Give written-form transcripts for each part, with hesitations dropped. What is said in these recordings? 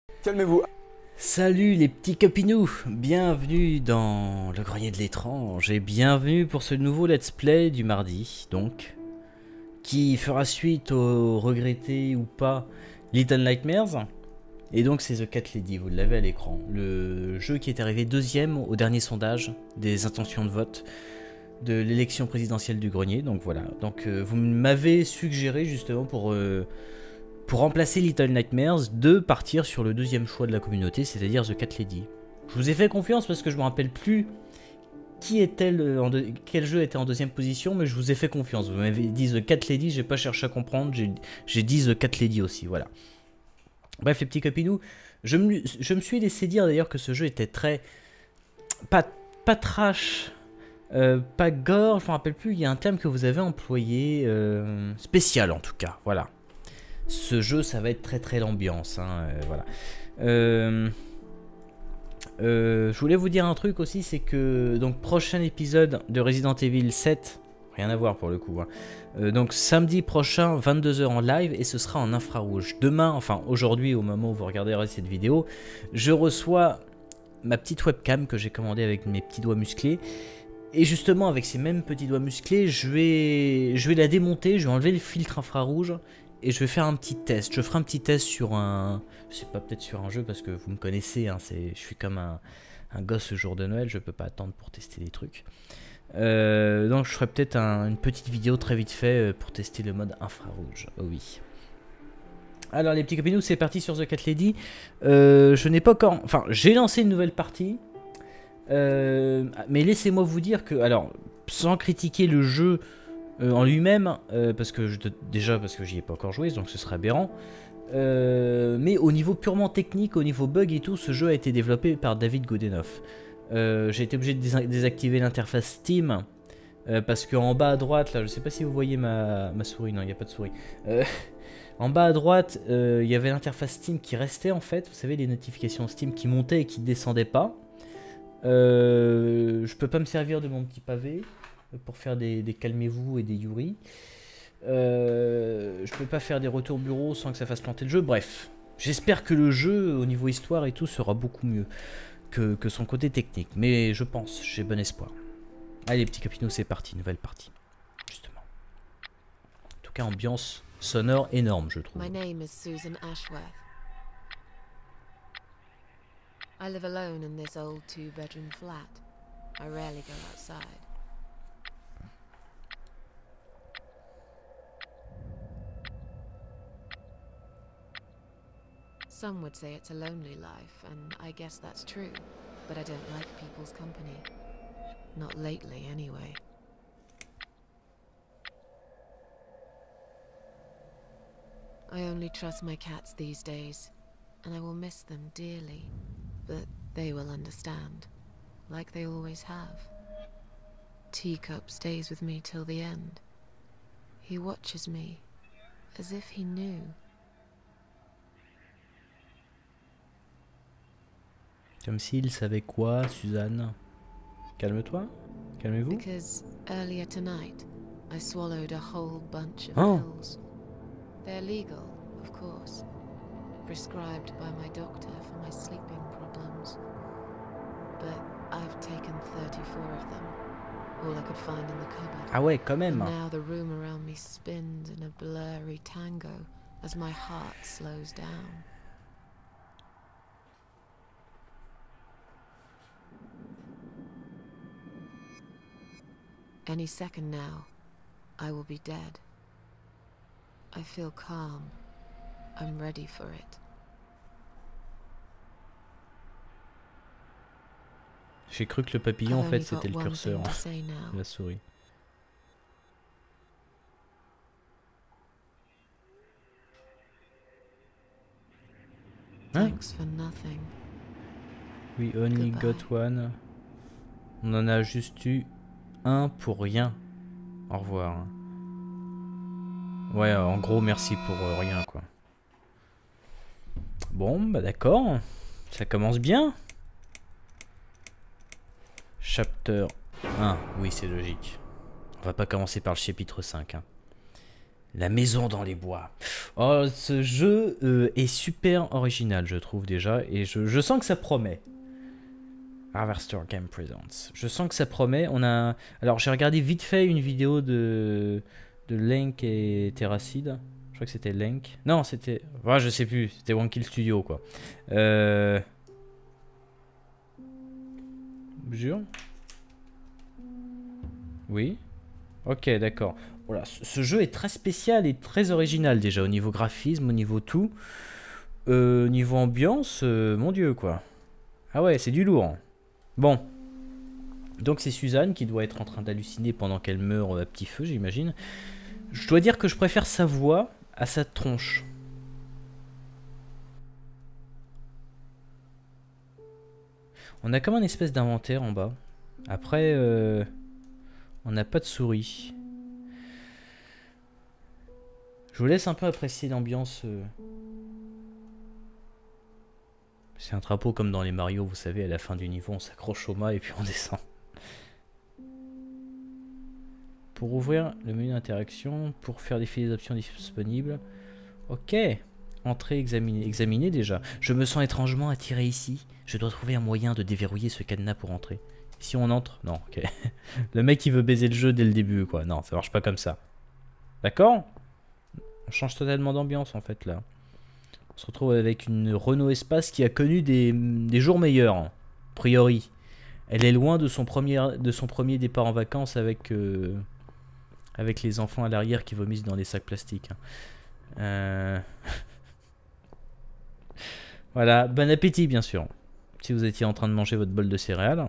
Calmez-vous. Salut les petits copinous, bienvenue dans le grenier de l'étrange et bienvenue pour ce nouveau let's play du mardi, donc, qui fera suite au regretté ou pas Little Nightmares. Et donc c'est The Cat Lady, vous l'avez à l'écran, le jeu qui est arrivé deuxième au dernier sondage des intentions de vote de l'élection présidentielle du grenier, donc voilà. Donc vous m'avez suggéré justement pour remplacer Little Nightmares, de partir sur le deuxième choix de la communauté, c'est-à-dire The Cat Lady. Je vous ai fait confiance parce que je me rappelle plus quel jeu était en deuxième position, mais je vous ai fait confiance. Vous m'avez dit The Cat Lady, j'ai pas cherché à comprendre, j'ai dit The Cat Lady aussi, voilà. Bref, les petits copinous, je me suis laissé dire d'ailleurs que ce jeu était très... pas trash, pas gore, je me rappelle plus, il y a un terme que vous avez employé, spécial en tout cas, voilà. Ce jeu, ça va être très l'ambiance, hein, voilà. Je voulais vous dire un truc aussi, c'est que donc prochain épisode de Resident Evil 7, rien à voir pour le coup, hein. Donc samedi prochain, 22 h en live, et ce sera en infrarouge. Demain, enfin aujourd'hui, au moment où vous regarderez cette vidéo, je reçois ma petite webcam que j'ai commandée avec mes petits doigts musclés. Et justement, avec ces mêmes petits doigts musclés, je vais la démonter, je vais enlever le filtre infrarouge. Et je vais faire un petit test. Je ferai un petit test sur un... Je sais pas, peut-être sur un jeu, parce que vous me connaissez, hein, je suis comme un gosse ce jour de Noël, je peux pas attendre pour tester des trucs. Donc je ferai peut-être une petite vidéo très vite fait pour tester le mode infrarouge. Oh oui. Alors les petits copinous, c'est parti sur The Cat Lady. Je n'ai pas encore... Enfin, j'ai lancé une nouvelle partie. Mais laissez-moi vous dire que... Alors, sans critiquer le jeu... en lui-même, déjà parce que j'y ai pas encore joué, donc ce serait aberrant. Mais au niveau purement technique, au niveau bug et tout, ce jeu a été développé par David Godenoff. J'ai été obligé de désactiver l'interface Steam parce qu'en bas à droite, là, je sais pas si vous voyez ma souris, non, il n'y a pas de souris. En bas à droite, il y avait l'interface Steam qui restait en fait. Vous savez, les notifications Steam qui montaient et qui ne descendaient pas. Je peux pas me servir de mon petit pavé pour faire des calmez-vous et des Yuri. Je peux pas faire des retours bureau sans que ça fasse planter le jeu. Bref, j'espère que le jeu, au niveau histoire et tout, sera beaucoup mieux que son côté technique. Mais je pense, j'ai bon espoir. Allez, les petits capinos, c'est parti, nouvelle partie. Justement. En tout cas, ambiance sonore énorme, je trouve. My name is Susan Ashworth. I live alone in this old two-bedroom flat. I rarely go outside. Some would say it's a lonely life, and I guess that's true, but I don't like people's company. Not lately, anyway. I only trust my cats these days, and I will miss them dearly, but they will understand, like they always have. Teacup stays with me till the end. He watches me, as if he knew. Comme s'il savait quoi, Suzanne? Calme-toi, calmez-vous. Because earlier tonight, I swallowed a whole bunch of pills. They're legal, of course. Prescribed by my doctor for my sleeping problems. But I've taken 34 of them. All I could find in the cupboard. Ah ouais, quand même. And now the room around me spins in a blurry tango as my heart slows down. Any second now, I will be dead. I feel calm. I'm ready for it. J'ai cru que le papillon, en fait, c'était le curseur de la souris. Hein? Thanks for nothing. We only got one. On en a juste eu un pour rien. Au revoir. Ouais, en gros, merci pour rien, quoi. Bon, bah d'accord. Ça commence bien. Chapter 1. Oui, c'est logique. On va pas commencer par le chapitre 5. Hein. La maison dans les bois. Oh, ce jeu est super original, je trouve déjà. Et je sens que ça promet. Harvester Game Presents. Je sens que ça promet. On a... Alors, j'ai regardé vite fait une vidéo de Lenk et Terracid. Je crois que c'était Lenk. Non, c'était... Ouais, je sais plus. C'était One Kill Studio, quoi. Jure. Oui. Ok, d'accord. Voilà, ce jeu est très spécial et très original déjà au niveau graphisme, au niveau tout. Niveau ambiance, mon dieu quoi. Ah ouais, c'est du lourd. Bon. Donc c'est Suzanne qui doit être en train d'halluciner pendant qu'elle meurt à petit feu, j'imagine. Je dois dire que je préfère sa voix à sa tronche. On a comme un espèce d'inventaire en bas. Après, on n'a pas de souris. Je vous laisse un peu apprécier l'ambiance. C'est un trapeau comme dans les Mario, vous savez, à la fin du niveau, on s'accroche au mât et puis on descend. Pour ouvrir le menu d'interaction, pour faire défiler les options disponibles. Ok. Entrée, examiner. Examiner déjà. Je me sens étrangement attiré ici. Je dois trouver un moyen de déverrouiller ce cadenas pour entrer. Si on entre... Non, ok. Le mec il veut baiser le jeu dès le début, quoi. Non, ça marche pas comme ça. D'accord? On change totalement d'ambiance en fait là. On se retrouve avec une Renault Espace qui a connu des jours meilleurs, a priori. Elle est loin de son premier départ en vacances avec les enfants à l'arrière qui vomissent dans des sacs plastiques. Voilà, bon appétit bien sûr. Si vous étiez en train de manger votre bol de céréales.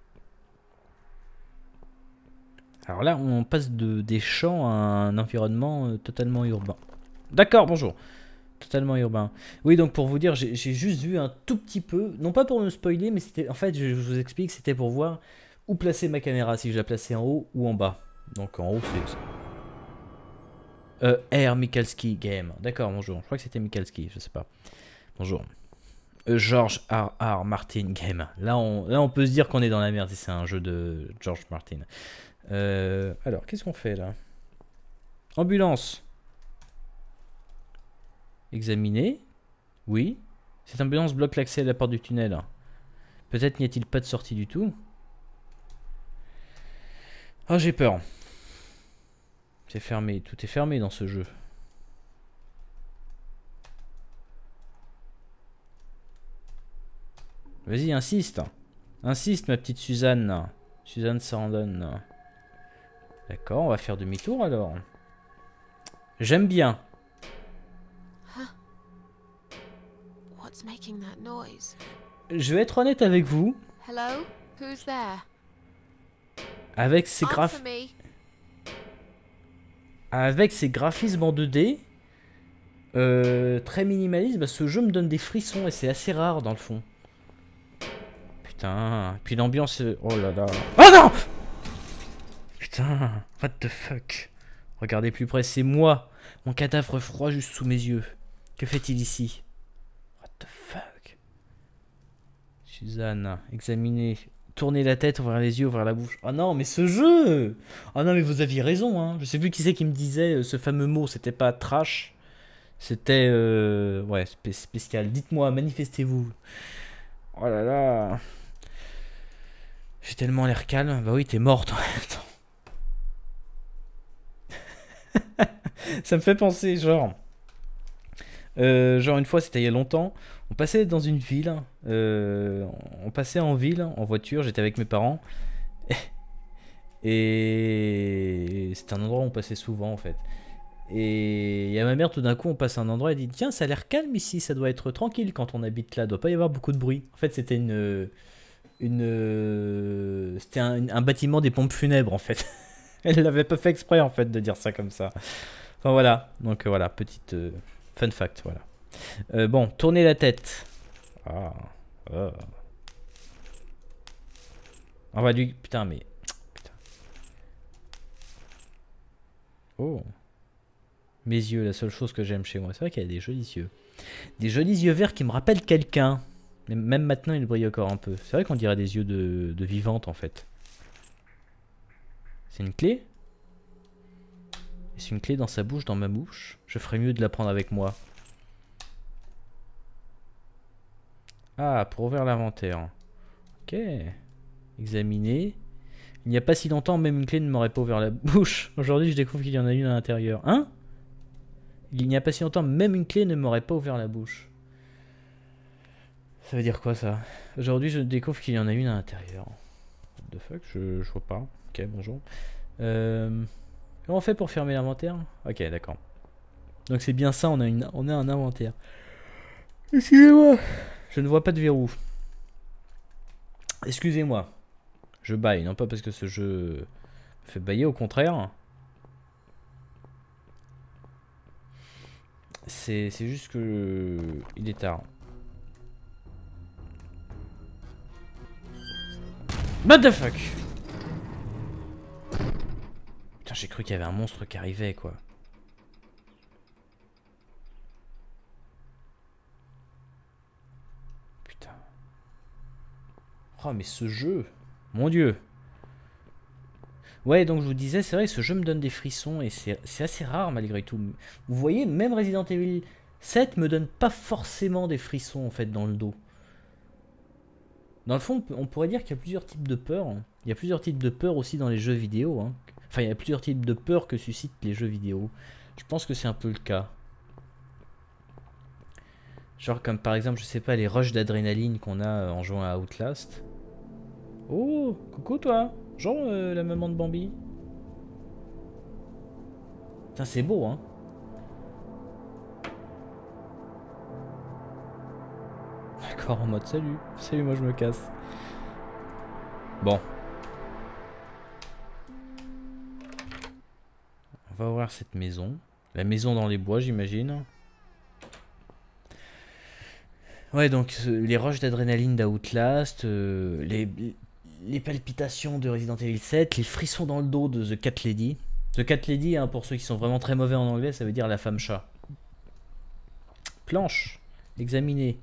Alors là, on passe des champs à un environnement totalement urbain. D'accord, bonjour. Totalement urbain. Oui, donc pour vous dire, j'ai juste vu un tout petit peu, non pas pour me spoiler, mais c'était, en fait, je vous explique, c'était pour voir où placer ma caméra, si je la plaçais en haut ou en bas. Donc en haut, c'est... R. Mikalski Game. D'accord, bonjour. Je crois que c'était Mikalski, je sais pas. Bonjour. George R. Martin Game. Là, on peut se dire qu'on est dans la merde si c'est un jeu de George Martin. Alors, qu'est-ce qu'on fait là? Ambulance. Examiner. Oui. Cette ambulance bloque l'accès à la porte du tunnel. Peut-être n'y a-t-il pas de sortie du tout. Oh, j'ai peur. C'est fermé. Tout est fermé dans ce jeu. Vas-y, insiste. Insiste, ma petite Suzanne. Suzanne Sarandon. D'accord, on va faire demi-tour alors. J'aime bien. Je vais être honnête avec vous. Hello? Who's there? Avec ces graphismes en 2D, très minimaliste, bah, ce jeu me donne des frissons et c'est assez rare dans le fond. Putain, puis l'ambiance... Oh là là... Oh non! Putain, what the fuck? Regardez plus près, c'est moi, mon cadavre froid juste sous mes yeux. Que fait-il ici? What the fuck? Suzanne, examiner... Tourner la tête, ouvrir les yeux, ouvrir la bouche. Oh non, mais ce jeu! Oh non, mais vous aviez raison, hein. Je sais plus qui c'est qui me disait ce fameux mot. C'était pas trash. C'était... ouais, spécial. Dites-moi, manifestez-vous. Oh là là. J'ai tellement l'air calme. Bah oui, t'es morte en même temps. Ça me fait penser, genre... genre une fois, c'était il y a longtemps, on passait dans une ville, on passait en ville en voiture, j'étais avec mes parents, et c'était un endroit où on passait souvent en fait. Et il y a ma mère, tout d'un coup, on passe à un endroit, elle dit tiens, ça a l'air calme ici, ça doit être tranquille quand on habite là, doit pas y avoir beaucoup de bruit. En fait, c'était c'était un bâtiment des pompes funèbres en fait. Elle l'avait pas fait exprès en fait de dire ça comme ça. Enfin voilà, donc voilà, petite fun fact, voilà. Bon, tournez la tête. Ah. On va lui... Putain, mais... Putain. Oh. Mes yeux, la seule chose que j'aime chez moi. C'est vrai qu'il y a des jolis yeux. Des jolis yeux verts qui me rappellent quelqu'un. Même maintenant, ils brillent encore un peu. C'est vrai qu'on dirait des yeux de vivante, en fait. C'est une clé? Est-ce une clé dans sa bouche, dans ma bouche? Je ferais mieux de la prendre avec moi. Ah, pour ouvrir l'inventaire. Ok. Examiner. Il n'y a pas si longtemps, même une clé ne m'aurait pas ouvert la bouche. Aujourd'hui, je découvre qu'il y en a une à l'intérieur. Hein? Il n'y a pas si longtemps, même une clé ne m'aurait pas ouvert la bouche. Ça veut dire quoi, ça? Aujourd'hui, je découvre qu'il y en a une à l'intérieur. What the fuck? Je vois pas. Ok, bonjour. Comment on fait pour fermer l'inventaire? Ok, d'accord. Donc c'est bien ça, on a un inventaire. Excusez-moi. Je ne vois pas de verrou. Excusez-moi. Je baille, non pas parce que ce jeu me fait bailler, au contraire. C'est juste que il est tard. What the fuck? Putain, j'ai cru qu'il y avait un monstre qui arrivait, quoi. Putain. Oh, mais ce jeu... Mon dieu. Ouais, donc je vous disais, c'est vrai que ce jeu me donne des frissons et c'est assez rare malgré tout. Vous voyez, même Resident Evil 7 me donne pas forcément des frissons en fait dans le dos. Dans le fond, on pourrait dire qu'il y a plusieurs types de peurs. Il y a plusieurs types de peurs aussi dans les jeux vidéo. Hein. Enfin, il y a plusieurs types de peurs que suscitent les jeux vidéo. Je pense que c'est un peu le cas. Genre comme par exemple, je sais pas, les rushs d'adrénaline qu'on a en jouant à Outlast. Oh, coucou toi. Genre la maman de Bambi. Putain, c'est beau, hein. D'accord, en mode salut. Salut, moi je me casse. Bon. On va ouvrir cette maison. La maison dans les bois, j'imagine. Ouais, donc les rushs d'adrénaline d'Outlast, les palpitations de Resident Evil 7, les frissons dans le dos de The Cat Lady. The Cat Lady, hein, pour ceux qui sont vraiment très mauvais en anglais, ça veut dire la femme chat. Planche. Examiner.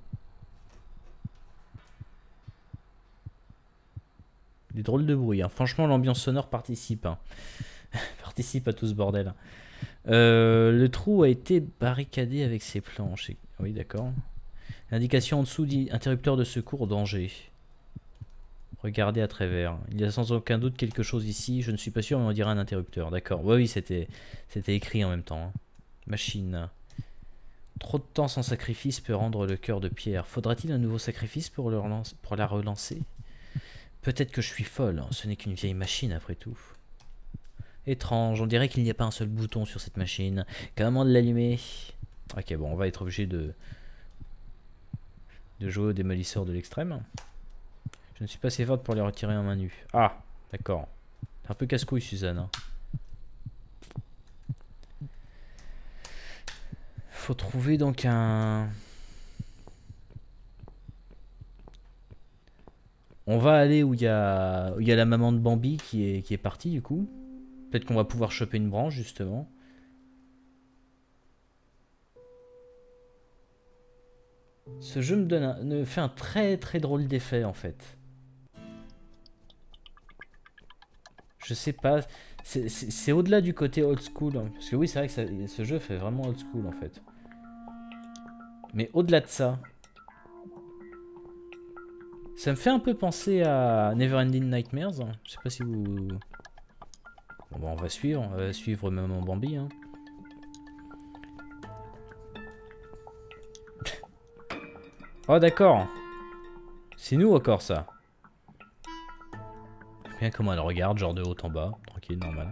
Des drôles de bruit. Hein. Franchement, l'ambiance sonore participe. Hein. Participe à tout ce bordel. Le trou a été barricadé avec ses planches. Oui, d'accord. L'indication en dessous dit interrupteur de secours, danger. Regardez à travers. Il y a sans aucun doute quelque chose ici. Je ne suis pas sûr, mais on dirait un interrupteur. D'accord. Ouais, oui, c'était écrit en même temps. Hein. Machine. Trop de temps sans sacrifice peut rendre le cœur de pierre. Faudra-t-il un nouveau sacrifice pour la relancer? Peut-être que je suis folle. Ce n'est qu'une vieille machine après tout. Étrange. On dirait qu'il n'y a pas un seul bouton sur cette machine. Comment de l'allumer? Ok, bon, on va être obligé de jouer au démolisseur de l'extrême. Je ne suis pas assez forte pour les retirer en main nue. Ah, d'accord. C'est un peu casse-couille, Suzanne. Hein. Faut trouver donc un... On va aller où il y a la maman de Bambi qui est partie du coup. Peut-être qu'on va pouvoir choper une branche justement. Ce jeu me fait un très très drôle d'effet en fait. Je sais pas, c'est au-delà du côté old school. Hein. Parce que oui, c'est vrai que ce jeu fait vraiment old school en fait. Mais au-delà de ça, ça me fait un peu penser à Neverending Nightmares. Je sais pas si vous... Bon, bah, on va suivre Maman Bambi. Hein. Oh d'accord. C'est nous encore ça. Bien comment elle regarde, genre de haut en bas. Tranquille, normal.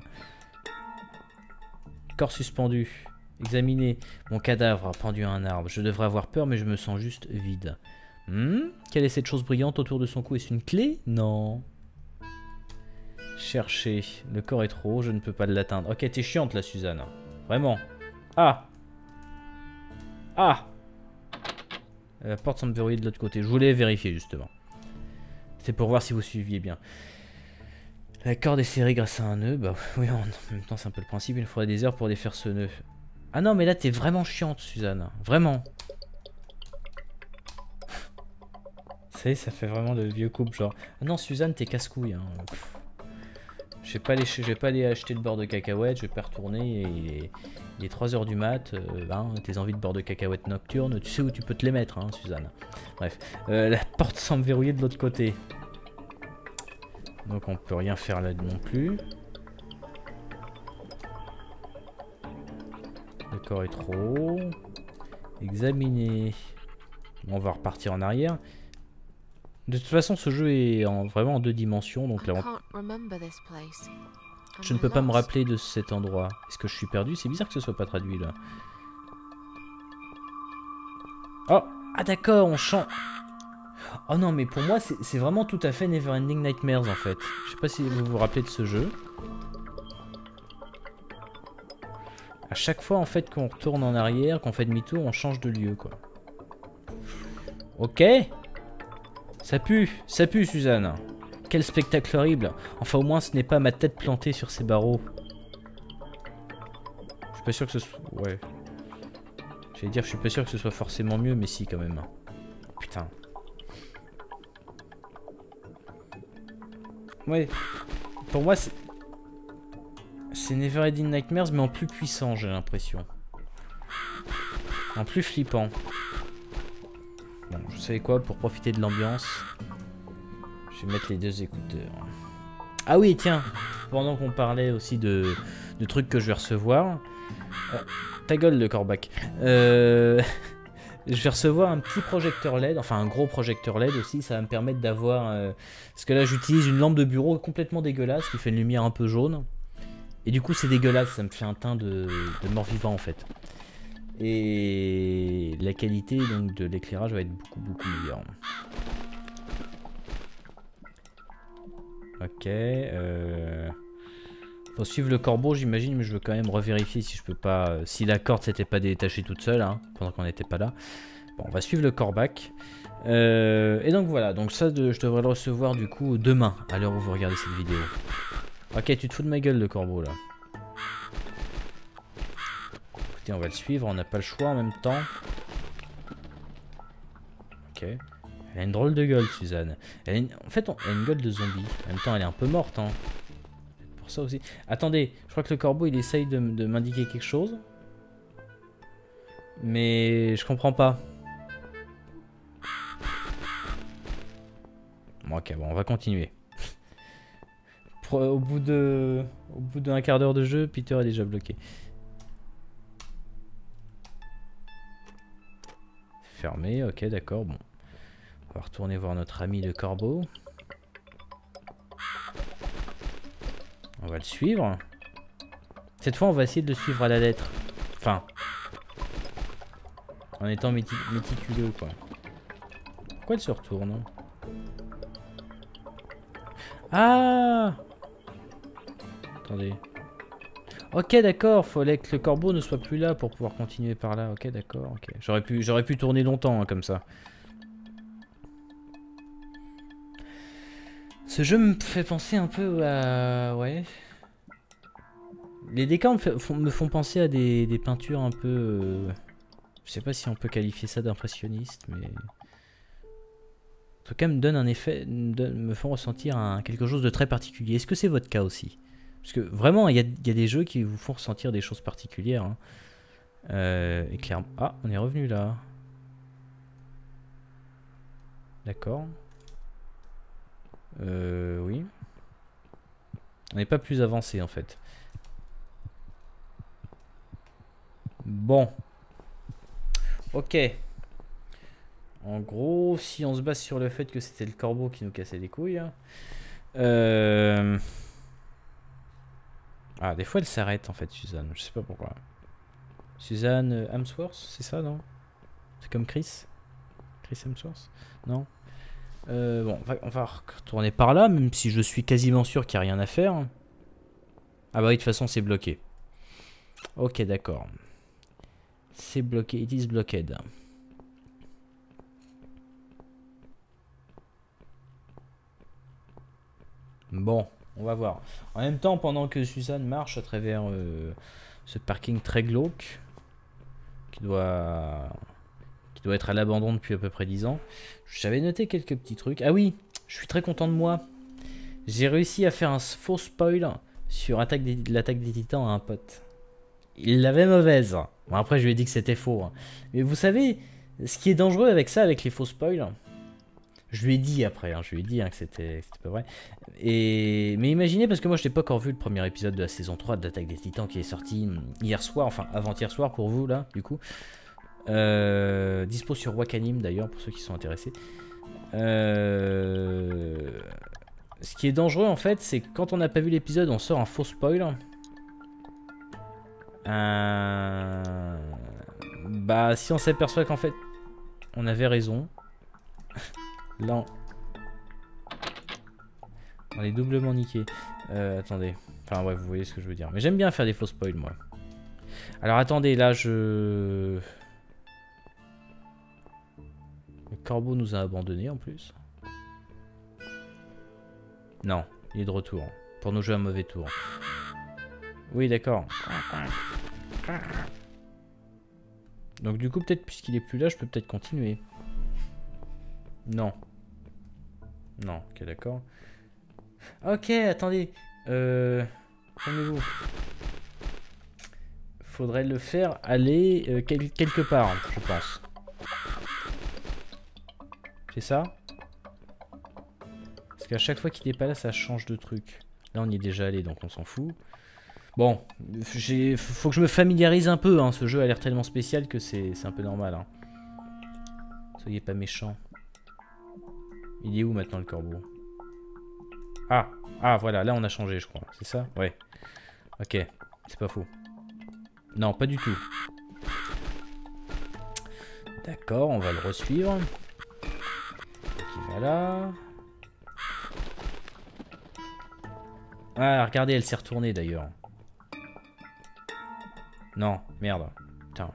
Corps suspendu. Examiner. Mon cadavre pendu à un arbre. Je devrais avoir peur, mais je me sens juste vide. Quelle est cette chose brillante autour de son cou? Est-ce une clé? Non. Chercher. Le corps est trop haut, je ne peux pas l'atteindre. Ok, t'es chiante là, Suzanne. Vraiment. Ah. Ah. La porte semble verrouillée de l'autre côté. Je voulais vérifier justement. C'est pour voir si vous suiviez bien. La corde est serrée grâce à un nœud. Bah oui, en même temps c'est un peu le principe. Il nous faudrait des heures pour défaire ce nœud. Ah non, mais là t'es vraiment chiante, Suzanne. Vraiment. Ça y est, ça fait vraiment de vieux couple genre. Ah non, Suzanne, t'es casse-couille. Hein. Je vais pas aller acheter le beurre de cacahuète, je vais pas retourner et il est 3 h du mat, tes envies de beurre de cacahuète nocturne, tu sais où tu peux te les mettre, hein, Suzanne. Bref, la porte semble verrouillée de l'autre côté. Donc on peut rien faire là non plus. Le corps est trop haut. Examiner. Bon, on va repartir en arrière. De toute façon, ce jeu est vraiment en 2 dimensions, donc là, je ne peux pas me rappeler de cet endroit. Est-ce que je suis perdu? C'est bizarre que ce soit pas traduit là. Oh, ah d'accord, on change. Oh non, mais pour moi, c'est vraiment tout à fait Neverending Nightmares en fait. Je sais pas si vous vous rappelez de ce jeu. À chaque fois en fait qu'on retourne en arrière, qu'on fait demi-tour, on change de lieu quoi. Ok. Ça pue, Suzanne. Quel spectacle horrible. Enfin, au moins, ce n'est pas ma tête plantée sur ces barreaux. Je suis pas sûr que ce soit... Ouais. J'allais dire, je suis pas sûr que ce soit forcément mieux, mais si, quand même. Putain. Ouais. Pour moi, c'est Neverending Nightmares, mais en plus puissant, j'ai l'impression. En plus flippant. Bon, vous savez quoi, pour profiter de l'ambiance, je vais mettre les 2 écouteurs. Ah oui, tiens, pendant qu'on parlait aussi de trucs que je vais recevoir... ta gueule, le corbac. Je vais recevoir un petit projecteur LED, enfin un gros projecteur LED aussi, ça va me permettre d'avoir... parce que là, j'utilise une lampe de bureau complètement dégueulasse, qui fait une lumière un peu jaune. Et du coup, c'est dégueulasse, ça me fait un teint de mort-vivant en fait. Et la qualité donc de l'éclairage va être beaucoup meilleure. Ok. Faut suivre le corbeau, j'imagine, mais je veux quand même revérifier si je peux pas. Si la corde s'était pas détachée toute seule, hein, pendant qu'on n'était pas là. Bon, on va suivre le corbac. Et donc voilà, donc ça, je devrais le recevoir du coup demain, à l'heure où vous regardez cette vidéo. Ok, tu te fous de ma gueule, le corbeau là. On va le suivre, on n'a pas le choix en même temps. Ok. Elle a une drôle de gueule, Suzanne. En fait, elle a une gueule de zombie. En même temps, elle est un peu morte. Hein. Pour ça aussi. Attendez, je crois que le corbeau, il essaye de m'indiquer quelque chose. Mais je comprends pas. Bon, ok, bon, on va continuer. Au bout d'un quart d'heure de jeu, Peter est déjà bloqué. Fermé, ok, d'accord, bon. On va retourner voir notre ami le corbeau. On va le suivre. Cette fois, on va essayer de le suivre à la lettre. Enfin, en étant méticuleux, quoi. Pourquoi il se retourne? Ah! Attendez. Ok, d'accord, fallait que le corbeau ne soit plus là pour pouvoir continuer par là. Ok, d'accord, ok. J'aurais pu tourner longtemps, hein, comme ça. Ce jeu me fait penser un peu à... Ouais. Les décors me font penser à des peintures un peu... Je sais pas si on peut qualifier ça d'impressionniste, mais... En tout cas, me donne un effet... Me font ressentir quelque chose de très particulier. Est-ce que c'est votre cas aussi? Parce que vraiment, il y a des jeux qui vous font ressentir des choses particulières. Hein. Et clairement... Ah, on est revenu là. D'accord. Oui. On n'est pas plus avancé en fait. Bon. Ok. En gros, si on se base sur le fait que c'était le corbeau qui nous cassait les couilles... Ah, des fois elle s'arrête en fait, Suzanne. Je sais pas pourquoi. Suzanne Hemsworth, c'est ça, non? C'est comme Chris? Chris Hemsworth? Non? Bon, on va retourner par là, même si je suis quasiment sûr qu'il n'y a rien à faire. Ah bah oui, de toute façon, c'est bloqué. Ok, d'accord. C'est bloqué, it is blocked. Bon, on va voir. En même temps, pendant que Suzanne marche à travers ce parking très glauque, qui doit être à l'abandon depuis à peu près 10 ans, j'avais noté quelques petits trucs. Ah oui, je suis très content de moi. J'ai réussi à faire un faux spoil sur l'attaque des Titans à un pote. Il l'avait mauvaise. Bon, après, je lui ai dit que c'était faux. Hein. Mais vous savez, ce qui est dangereux avec ça, avec les faux spoils, je lui ai dit après, hein, je lui ai dit hein, que c'était pas vrai. Mais imaginez, parce que moi je n'ai pas encore vu le premier épisode de la saison 3 d'Attaque des Titans qui est sorti hier soir, enfin avant-hier soir pour vous là, du coup. Dispo sur Wakanim d'ailleurs, pour ceux qui sont intéressés. Ce qui est dangereux en fait, c'est que quand on n'a pas vu l'épisode, on sort un faux spoil. Bah si on s'aperçoit qu'en fait on avait raison. Là on est doublement niqué. Attendez. Enfin ouais, vous voyez ce que je veux dire. Mais j'aime bien faire des faux spoils moi. Alors attendez, là je... Le corbeau nous a abandonnés en plus. Non, il est de retour. Pour nous jouer un mauvais tour. Oui d'accord. Donc du coup peut-être puisqu'il est plus là, je peux peut-être continuer. Non. Non, ok d'accord. Ok, attendez. Calmez-vous. Faudrait le faire aller quelque part, je pense. C'est ça? Parce qu'à chaque fois qu'il n'est pas là, ça change de truc. Là, on y est déjà allé, donc on s'en fout. Bon, faut que je me familiarise un peu. Hein. Ce jeu a l'air tellement spécial que c'est un peu normal. Hein. Soyez pas méchants. Il est où maintenant le corbeau? Ah, voilà, là on a changé, je crois. C'est ça? Ouais. Ok, c'est pas faux. Non, pas du tout. D'accord, on va le resuivre. Donc il va là. Ah, regardez, elle s'est retournée d'ailleurs. Non, merde. Putain.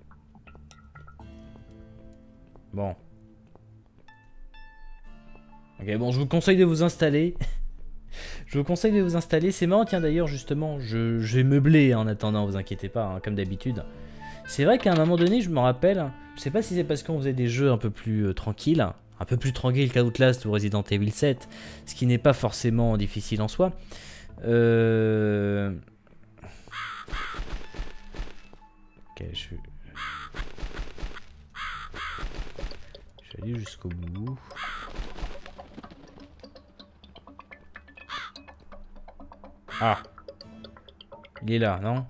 Bon. Ok, bon, je vous conseille de vous installer. Je vous conseille de vous installer. C'est marrant, tiens, d'ailleurs, justement, je vais meubler en attendant, vous inquiétez pas, hein, comme d'habitude. C'est vrai qu'à un moment donné, je me rappelle, je sais pas si c'est parce qu'on faisait des jeux un peu plus tranquilles, un peu plus tranquilles qu'Outlast ou Resident Evil 7, ce qui n'est pas forcément difficile en soi. Ok, je vais aller jusqu'au bout. Ah, il est là, non?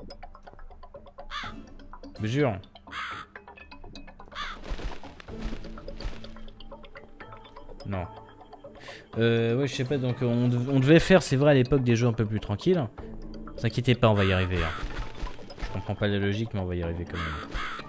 Je jure. Non. Ouais, je sais pas, donc on devait faire, c'est vrai, à l'époque, des jeux un peu plus tranquilles. Ne vous inquiétez pas, on va y arriver. Hein. Je comprends pas la logique, mais on va y arriver quand même.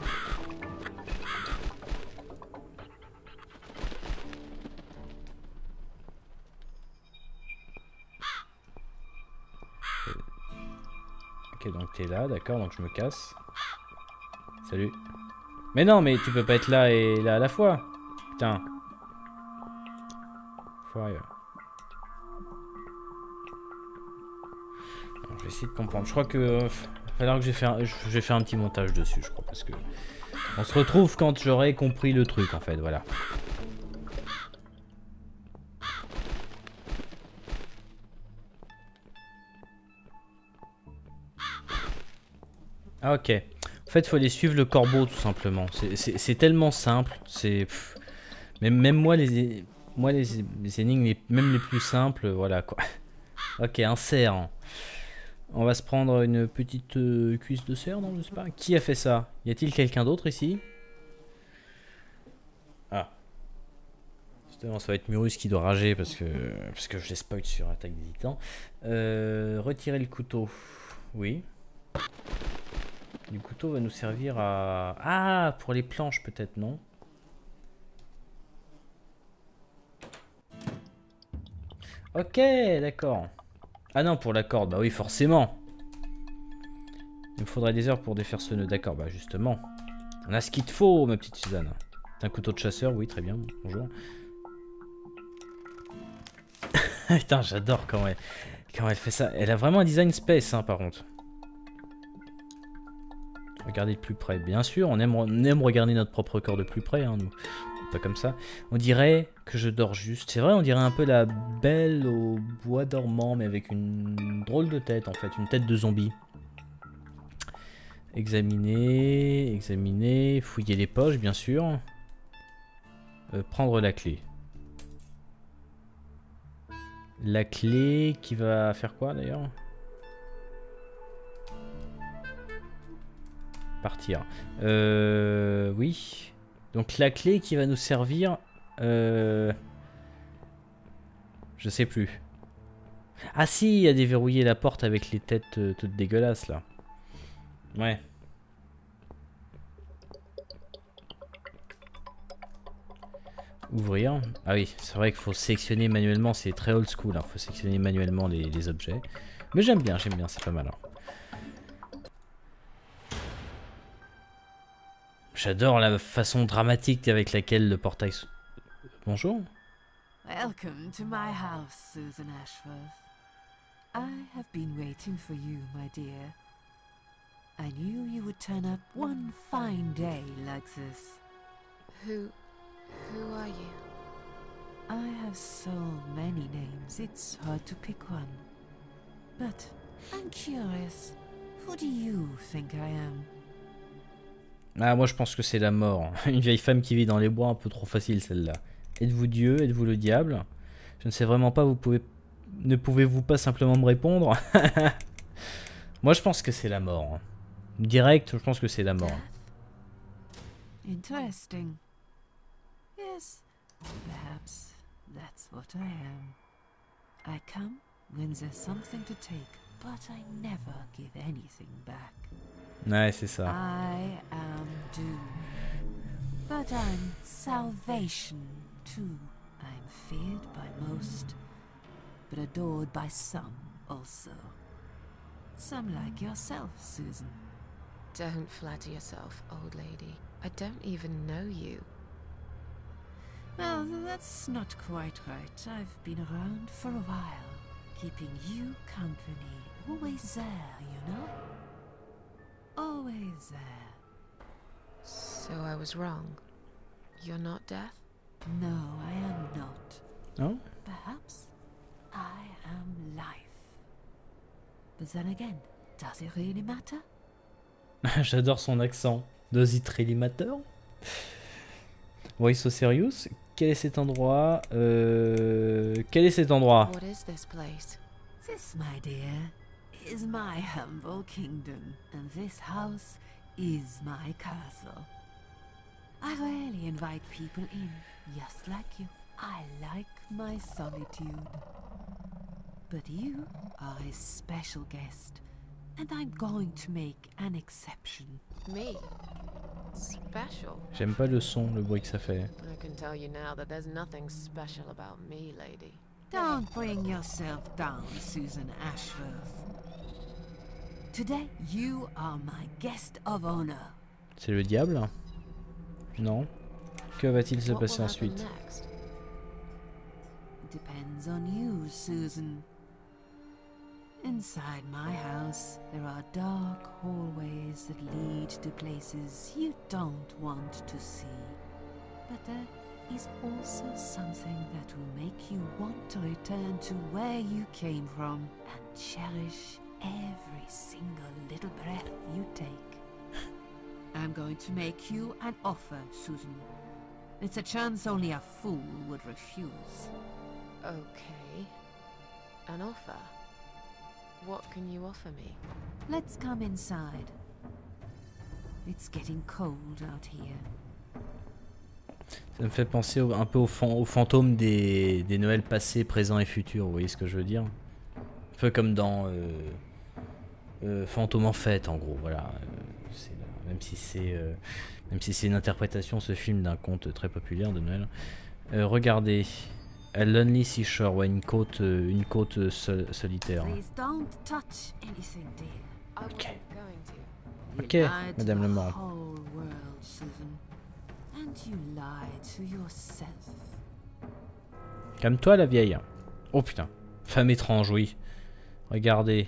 Ok, donc t'es là, d'accord, donc je me casse. Salut. Mais non, mais tu peux pas être là et là à la fois. Putain. Foiré. Alors, je vais essayer de comprendre. Je crois que va falloir que je vais faire un petit montage dessus, je crois, parce que on se retrouve quand j'aurai compris le truc, en fait, voilà. Ah, ok. En fait, il faut aller suivre le corbeau, tout simplement. C'est tellement simple. C'est même moi, les énigmes, même les plus simples, voilà quoi. Ok, un cerf. On va se prendre une petite cuisse de cerf, non, je sais pas. Qui a fait ça? Y a-t-il quelqu'un d'autre ici? Ah. Justement, ça va être Murus qui doit rager parce que je l'ai spoil sur Attaque des Titans. Retirer le couteau. Oui. Le couteau va nous servir à... Ah, pour les planches peut-être, non? Ok, d'accord. Ah non, pour la corde, bah oui, forcément. Il me faudrait des heures pour défaire ce nœud, d'accord, bah justement. On a ce qu'il te faut, ma petite Suzanne. C'est un couteau de chasseur, oui, très bien, bonjour. Putain, j'adore quand elle fait ça. Elle a vraiment un design space, hein, par contre. Regardez de plus près. Bien sûr, on aime regarder notre propre corps de plus près, hein, nous. pas comme ça. On dirait que je dors juste. C'est vrai, on dirait un peu la Belle au bois dormant, mais avec une drôle de tête en fait, une tête de zombie. Examiner, examiner, fouiller les poches bien sûr. Prendre la clé. La clé qui va faire quoi d'ailleurs? Partir. Oui. Donc la clé qui va nous servir... Je sais plus. Ah si, il y a déverrouillé la porte avec les têtes toutes dégueulasses là. Ouais. Ouvrir. Ah oui, c'est vrai qu'il faut sélectionner manuellement, c'est très old school. Il faut sélectionner manuellement les objets. Mais j'aime bien, c'est pas mal. Hein. J'adore la façon dramatique avec laquelle le portail... Bonjour. Welcome to my house, Susan Ashworth. I have been waiting for you, my dear. I knew you would turn up one fine day like this. Who are you? I have so many names, it's hard to pick one. But I'm curious, who do you think I am? Ah, moi je pense que c'est la mort. Une vieille femme qui vit dans les bois, un peu trop facile celle-là. Êtes-vous Dieu? Êtes-vous le diable? Je ne sais vraiment pas, ne pouvez-vous pas simplement me répondre? Moi je pense que c'est la mort. Direct, je pense que c'est la mort. Interesting. Yes, perhaps that's what I am. I come when there's something to take, but I never give anything back. Ouais, c'est ça. I am doom, but I'm salvation too. I'm feared by most, but adored by some also. Some like yourself, Susan. Don't flatter yourself, old lady. I don't even know you. Well, that's not quite right. I've been around for a while, keeping you company. Always there, you know? Always there. So I was wrong. You're not death? No, I am not. Oh? Perhaps I am life. But then again, does it really matter? J'adore son accent. Does it really matter? Why so serious? Quel est cet endroit? Quel est cet endroit? What is this place? This, my dear, is my humble kingdom, and this house is my castle. I rarely invite people in, just like you. I like my solitude. But you are a special guest, and I'm going to make an exception. Me? Special? J'aime pas le son, le bruit que ça fait. I can tell you now that there's nothing special about me, lady. Don't bring yourself down, Susan Ashworth. Today, you are my guest of honor. C'est le diable? Non. Que va-t-il se What passer will happen ensuite? next? Depends on you, Susan. Inside my house, there are dark hallways that lead to places you don't want to see. But there is also something that will make you want to return to where you came from and cherish every single little breath you take. I'm going to make you an offer, Susan. It's a chance only a fool would refuse. Okay. An offer? What can you offer me? Let's come inside. It's getting cold out here. Ça me fait penser un peu aux fantômes des Noëls passés, présents et futurs, vous voyez ce que je veux dire? Un peu comme dans Fantôme en fête, en gros, voilà. Même si c'est une interprétation, ce film, d'un conte très populaire de Noël. Regardez, A Lonely Seashore, ouais, une côte solitaire. Please don't touch anything, dear. I wasn't Okay. going to. You Ok, lied to Madame the le Mort. whole world, Susan. And you lied to yourself. Calme-toi, la vieille. Oh putain, femme étrange, oui. Regardez.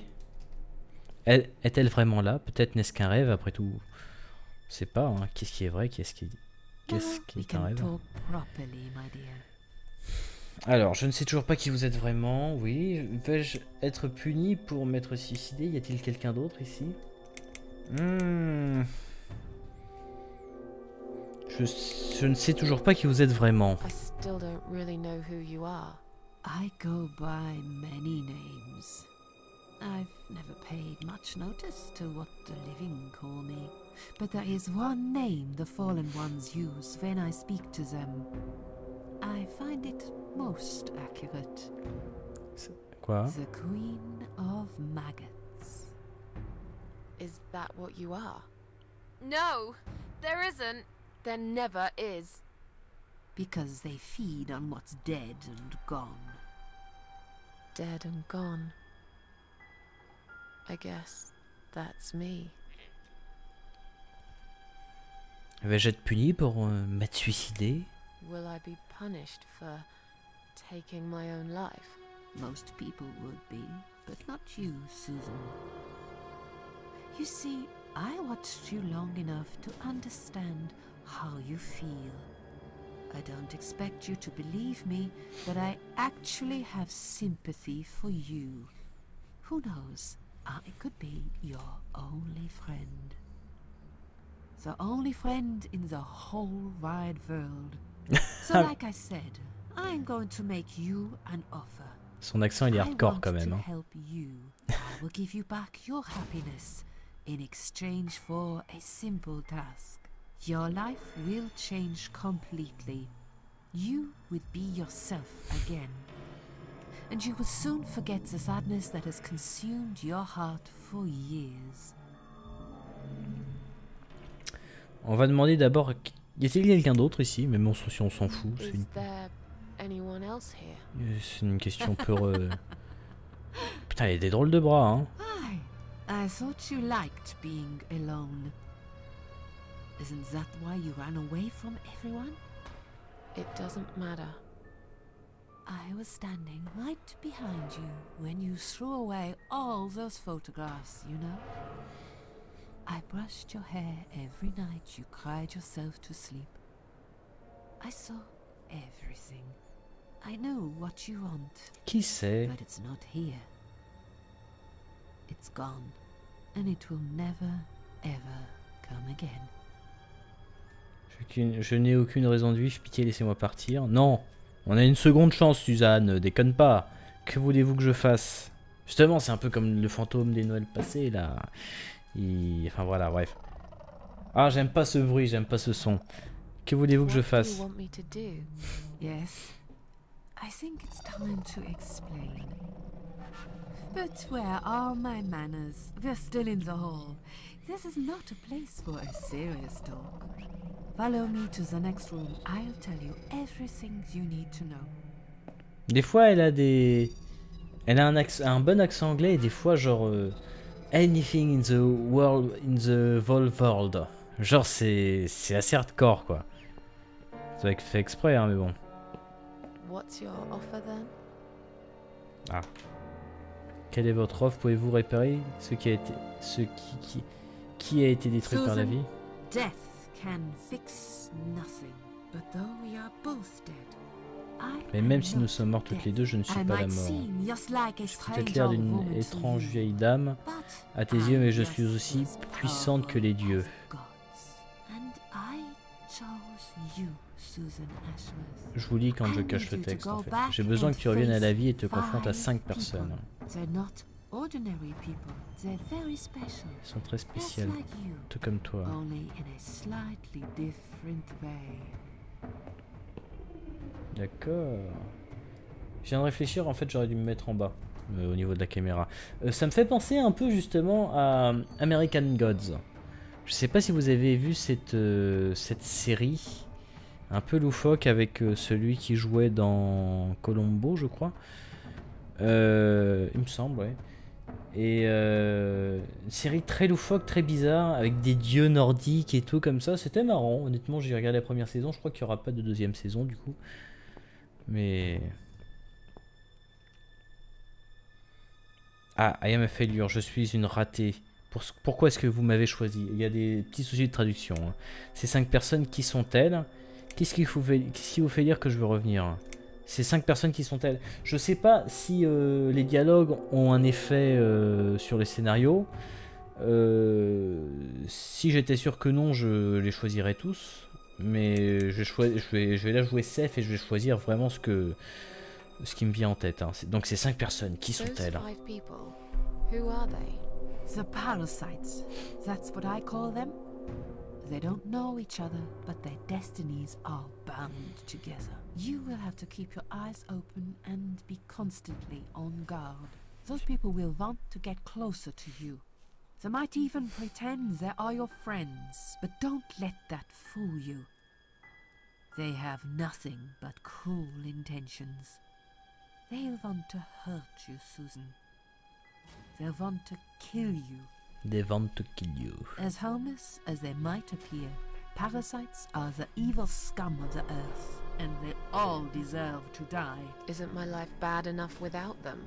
Est-elle vraiment là? Peut-être n'est-ce qu'un rêve, après tout. Je sais pas, hein. Qu'est-ce qui est vrai, qu'est-ce qui est... Qu'est-ce Now qui we est un can rêve? talk properly, my dear. Alors, je ne sais toujours pas qui vous êtes vraiment. Oui, vais-je être puni pour m'être suicidé? Y a-t-il quelqu'un d'autre ici? Je ne sais toujours pas qui vous êtes vraiment. I still don't really know who you are. I go by many names. I've never paid much notice to what the living call me, but there is one name the fallen ones use when I speak to them. I find it most accurate. Quoi? The Queen of Maggots. Is that what you are? No, there isn't. There never is. Because they feed on what's dead and gone. Dead and gone. I guess that's me. Vais-je être puni pour m'être suicidé? Will I be punished for taking my own life? Most people would be, but not you, Susan. You see, I watched you long enough to understand how you feel. I don't expect you to believe me, but I actually have sympathy for you. Who knows? I could be your only friend. The only friend in the whole wide world. So like I said, I'm going to make you an offer. Son accent il est hardcore quand même. I Hein. want to help you. I will give you back your happiness in exchange for a simple task. Your life will change completely. You will be yourself again. And you will soon forget the sadness that has consumed your heart for years. On va demander d'abord, y a-t-il quelqu'un d'autre ici? Mais bon, si on s'en fout, Is there anyone else here? c'est une question peu... Putain, il a des drôles de bras, hein. I thought you liked being alone. Isn't that why you ran away from everyone? It doesn't matter. I was standing right behind you when you threw away all those photographs, you know? I brushed your hair every night you cried yourself to sleep. I saw everything. I know what you want, Qui c'est? but it's not here. It's gone, and it will never, ever come again. Je n'ai aucune raison de vivre, pitié, laissez-moi partir. Non, on a une seconde chance, Suzanne, déconne pas. Que voulez-vous que je fasse? Justement, c'est un peu comme le fantôme des Noëls passés, là. Enfin voilà, bref. Ah, j'aime pas ce bruit, j'aime pas ce son. Que voulez-vous que je What do fasse? you want me to do? Yes, I think it's time to explain. But where are my manners? We're still in the hall. This is not a place for a serious talk. Follow me to the next room. I'll tell you everything you need to know. Des fois, elle a des... Elle a un bon accent anglais et des fois, genre... anything in the world, in the whole world. Genre, c'est assez hardcore, quoi. Ça doit être fait exprès, hein, mais bon. What's your offer then? Ah. Quelle est votre offre? Pouvez-vous réparer ce qui a été... qui a été détruit par la Susan. vie? Death can fix nothing. But though we are both dead, I Mais am même si nous not sommes morts toutes les dead. deux, je ne suis I pas la might mort. seem just like a Je peux peut-être strange l'air old d'une woman to étrange you, vieille dame. but À tes I yeux, mais am je suis just aussi as puissante que les powerful dieux. as the gods. And I chose you, Susan Ashworth. Je vous lis quand je I cache le need you to texte, en go fait. back J'ai besoin and que tu reviennes à la face vie et te confrontes à 5 5 personnes. people. They're not ordinary people. They're very special. Ils sont très Just spéciales, like you, tout comme toi. only in a slightly different way. D'accord. Je viens de réfléchir, en fait j'aurais dû me mettre en bas, au niveau de la caméra. Ça me fait penser un peu justement à American Gods. Je sais pas si vous avez vu cette série, un peu loufoque avec celui qui jouait dans Colombo, je crois. Il me semble, ouais. Et une série très loufoque, très bizarre, avec des dieux nordiques et tout comme ça. C'était marrant, honnêtement j'ai regardé la première saison, je crois qu'il n'y aura pas de deuxième saison du coup. Mais... Ah, I am a failure, je suis une ratée. Pourquoi est-ce que vous m'avez choisi? Il y a des petits soucis de traduction. Hein. Ces 5 personnes, qui sont-elles? Qu'est-ce qui vous fait dire que je veux revenir? Ces 5 personnes qui sont-elles? Je sais pas si les dialogues ont un effet sur les scénarios. Si j'étais sûr que non, je les choisirais tous. Mais je vais là jouer safe et je vais choisir vraiment ce qui me vient en tête. Hein. Donc ces 5 personnes, qui sont-elles? Who are they? The parasites. That's what I call them. They don't know each other, but their destinies are bound together. You will have to keep your eyes open and be constantly on guard. Those people will want to get closer to you. They might even pretend they are your friends, but don't let that fool you. They have nothing but cruel intentions. They'll want to hurt you, Susan. They'll want to kill you. They want to kill you. As harmless as they might appear, parasites are the evil scum of the earth, and they all deserve to die. Isn't my life bad enough without them?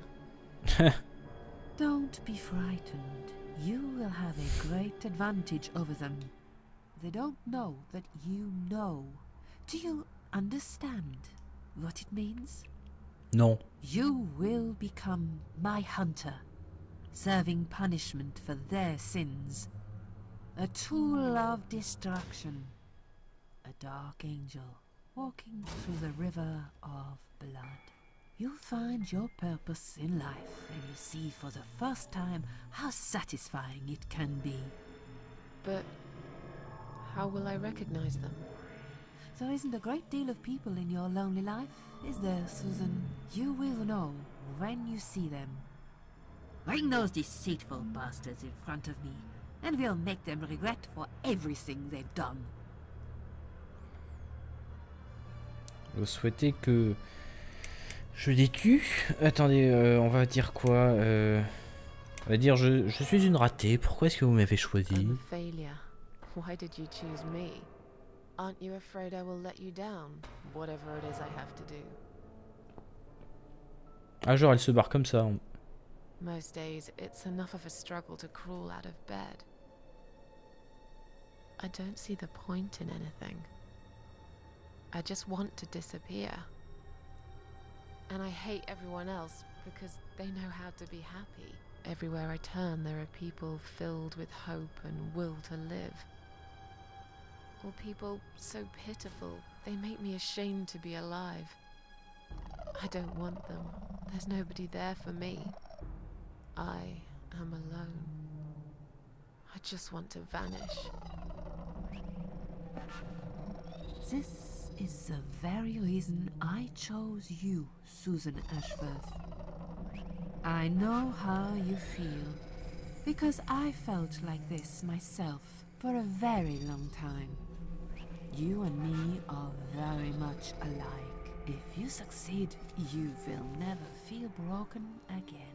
Don't be frightened. You will have a great advantage over them. They don't know that you know. Do you understand what it means? Non. You will become my hunter, serving punishment for their sins. A tool of destruction. A dark angel walking through the river of blood. You'll find your purpose in life and you see for the first time how satisfying it can be. But how will I recognize them? There isn't a great deal of people in your lonely life, is there, Susan? You will know when you see them. Bring those deceitful bastards in front of me, and we'll make them regret for everything they've done. Vous souhaitez que je les tue? Attendez, on va dire quoi? On va dire je suis une ratée. Pourquoi est-ce que vous m'avez choisi? I'm a failure. Why did you choose me? Aren't you afraid I will let you down, whatever it is I have to do? Ah genre elle se barre comme ça. Most days, it's enough of a struggle to crawl out of bed. I don't see the point in anything. I just want to disappear. And I hate everyone else because they know how to be happy. Everywhere I turn, there are people filled with hope and will to live. Or people so pitiful, they make me ashamed to be alive. I don't want them. There's nobody there for me. I am alone. I just want to vanish. This is the very reason I chose you, Susan Ashworth. I know how you feel, because I felt like this myself for a very long time. You and me are very much alike. If you succeed, you will never feel broken again.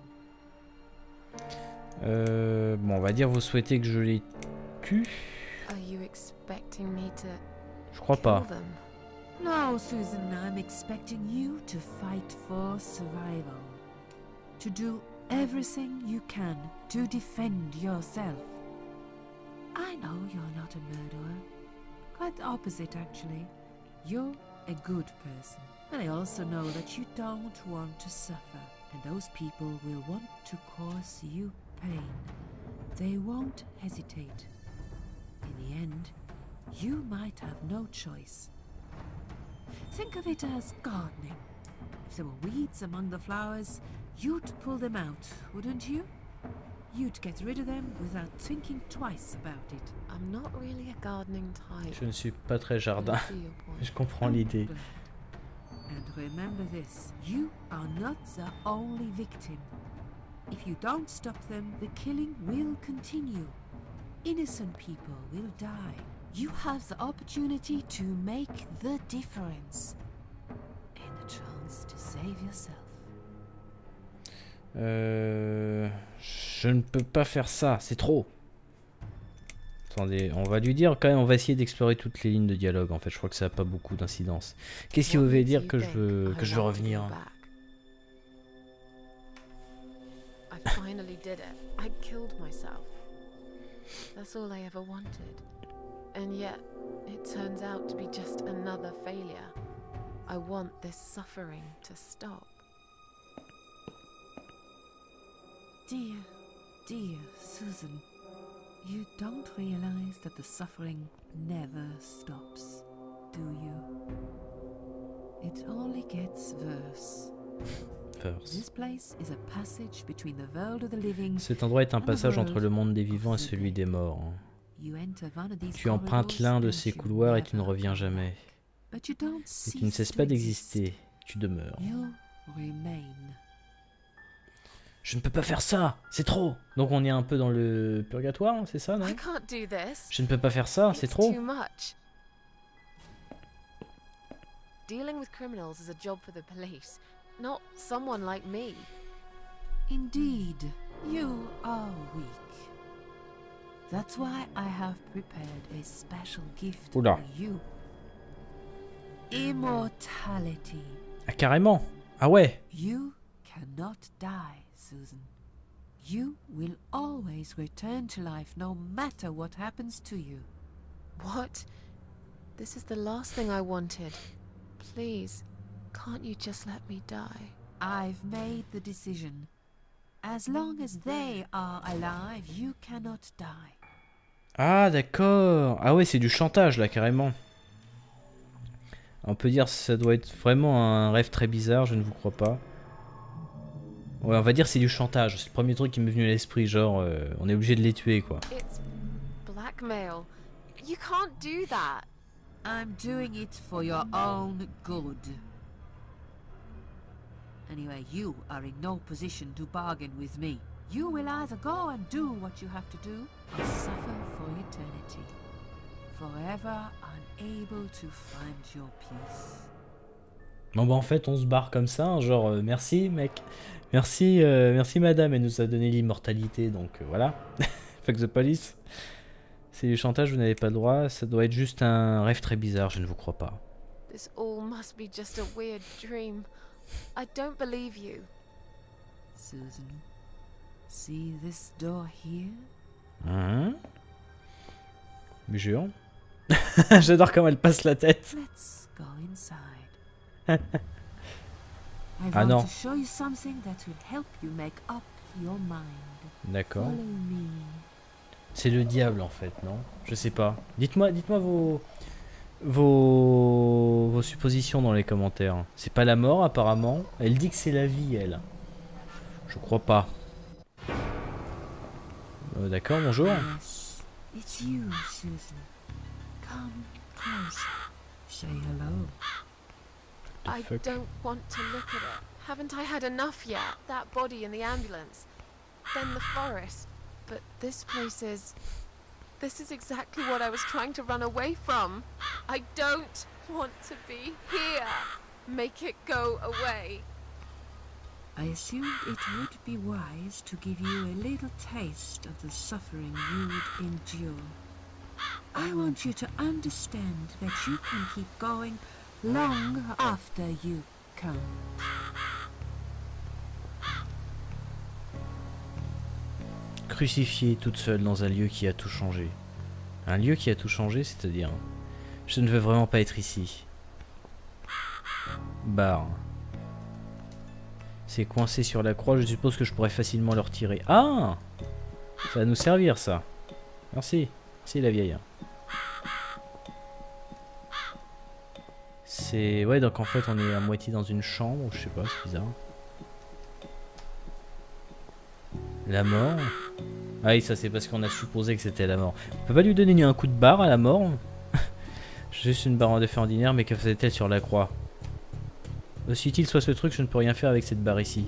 Bon, on va dire vous souhaitez que je les tue? Are you expecting me to Je crois pas. kill them? No, Susan, I'm expecting you to fight for survival. To do everything you can to defend yourself. I know you're not a murderer. Quite the opposite, actually. You're a good person. And I also know that you don't want to suffer. And those people will want to cause you pain. They won't hesitate. In the end, you might have no choice. Think of it as gardening. If there were weeds among the flowers, you'd pull them out, wouldn't you? You'd get rid of them without thinking twice about it. I'm not really a gardening type. Je ne suis pas très jardin. I see your point. Je comprends l'idée. Good. And remember this, you are not the only victim. If you don't stop them, the killing will continue. Innocent people will die. You have the opportunity to make the difference. And a chance to save yourself. Je ne peux pas faire ça, c'est trop. Attendez, on va lui dire quand même, on va essayer d'explorer toutes les lignes de dialogue. En fait, je crois que ça n'a pas beaucoup d'incidence. Qu'est-ce qui vous veut dire que je veux revenir? I finally did it. I killed myself. That's all I ever wanted. And yet, it turns out to be just another failure. I want this suffering to stop. Dear, dear Susan, you don't realize that the suffering never stops, do you? It only gets worse. This place is a passage between the world of the living. Cet endroit est un passage entre le monde des vivants et celui des morts. Tu empruntes l'un de ces couloirs et tu ne reviens jamais. Et tu ne cesses pas d'exister, tu demeures. Je ne peux pas faire ça, c'est trop. Donc on est un peu dans le purgatoire, c'est ça, non? Je ne peux pas faire ça, c'est trop. Dealing with criminals is a job for the police, not someone like me. Indeed, you are weak. That's why I have prepared a special gift for you. Immortality. Ah, carrément. Ah ouais. You cannot die, Susan. You will always return to life no matter what happens to you. What? This is the last thing I wanted. Please, can't you just let me die? I've made the decision. As long as they are alive, you cannot die. Ah d'accord. Ah ouais, c'est du chantage là, carrément. On peut dire que ça doit être vraiment un rêve très bizarre, je ne vous crois pas. Ouais, on va dire c'est du chantage. C'est le premier truc qui m'est venu à l'esprit, genre on est obligé de les tuer quoi. It's blackmail. You can't do that. I'm doing it for your own good. Anyway, you are in no position to bargain with me. You will either go and do what you have to do, or suffer for eternity. Forever unable to find your peace. Bon bah en fait on se barre comme ça, hein, genre merci mec. Merci madame, elle nous a donné l'immortalité, donc voilà. Fuck the police. C'est du chantage, vous n'avez pas le droit, ça doit être juste un rêve très bizarre, je ne vous crois pas. This all must be just a weird dream. I don't believe you. Susan, see this door here? Jure. J'adore comment elle passe la tête. Let's go inside. I Ah want non. to show you something that will help you make up your mind. D'accord. Follow me. C'est le diable en fait, non? Je sais pas. Dites-moi vos suppositions dans les commentaires. C'est pas la mort apparemment. Elle dit que c'est la vie, elle. Je crois pas. D'accord, bonjour. Yes, it's you, Susan. Come closer. Say hello. I don't want to look at it. Haven't I had enough yet? That body in the ambulance. Then the forest. But this place is... This is exactly what I was trying to run away from. I don't want to be here. Make it go away. I assumed it would be wise to give you a little taste of the suffering you would endure. I want you to understand that you can keep going long after you come. Crucifiée toute seule dans un lieu qui a tout changé. Un lieu qui a tout changé, c'est-à-dire... Je ne veux vraiment pas être ici. Barre. C'est coincé sur la croix, je suppose que je pourrais facilement le retirer. Ah! Ça va nous servir ça. Merci. Merci la vieille. C'est... Ouais, donc en fait on est à moitié dans une chambre, je sais pas, c'est bizarre. La mort. Ah oui, ça c'est parce qu'on a supposé que c'était la mort. On peut pas lui donner un coup de barre à la mort? Juste une barre de fer ordinaire, mais que faisait-elle sur la croix? Aussi utile soit ce truc, je ne peux rien faire avec cette barre ici.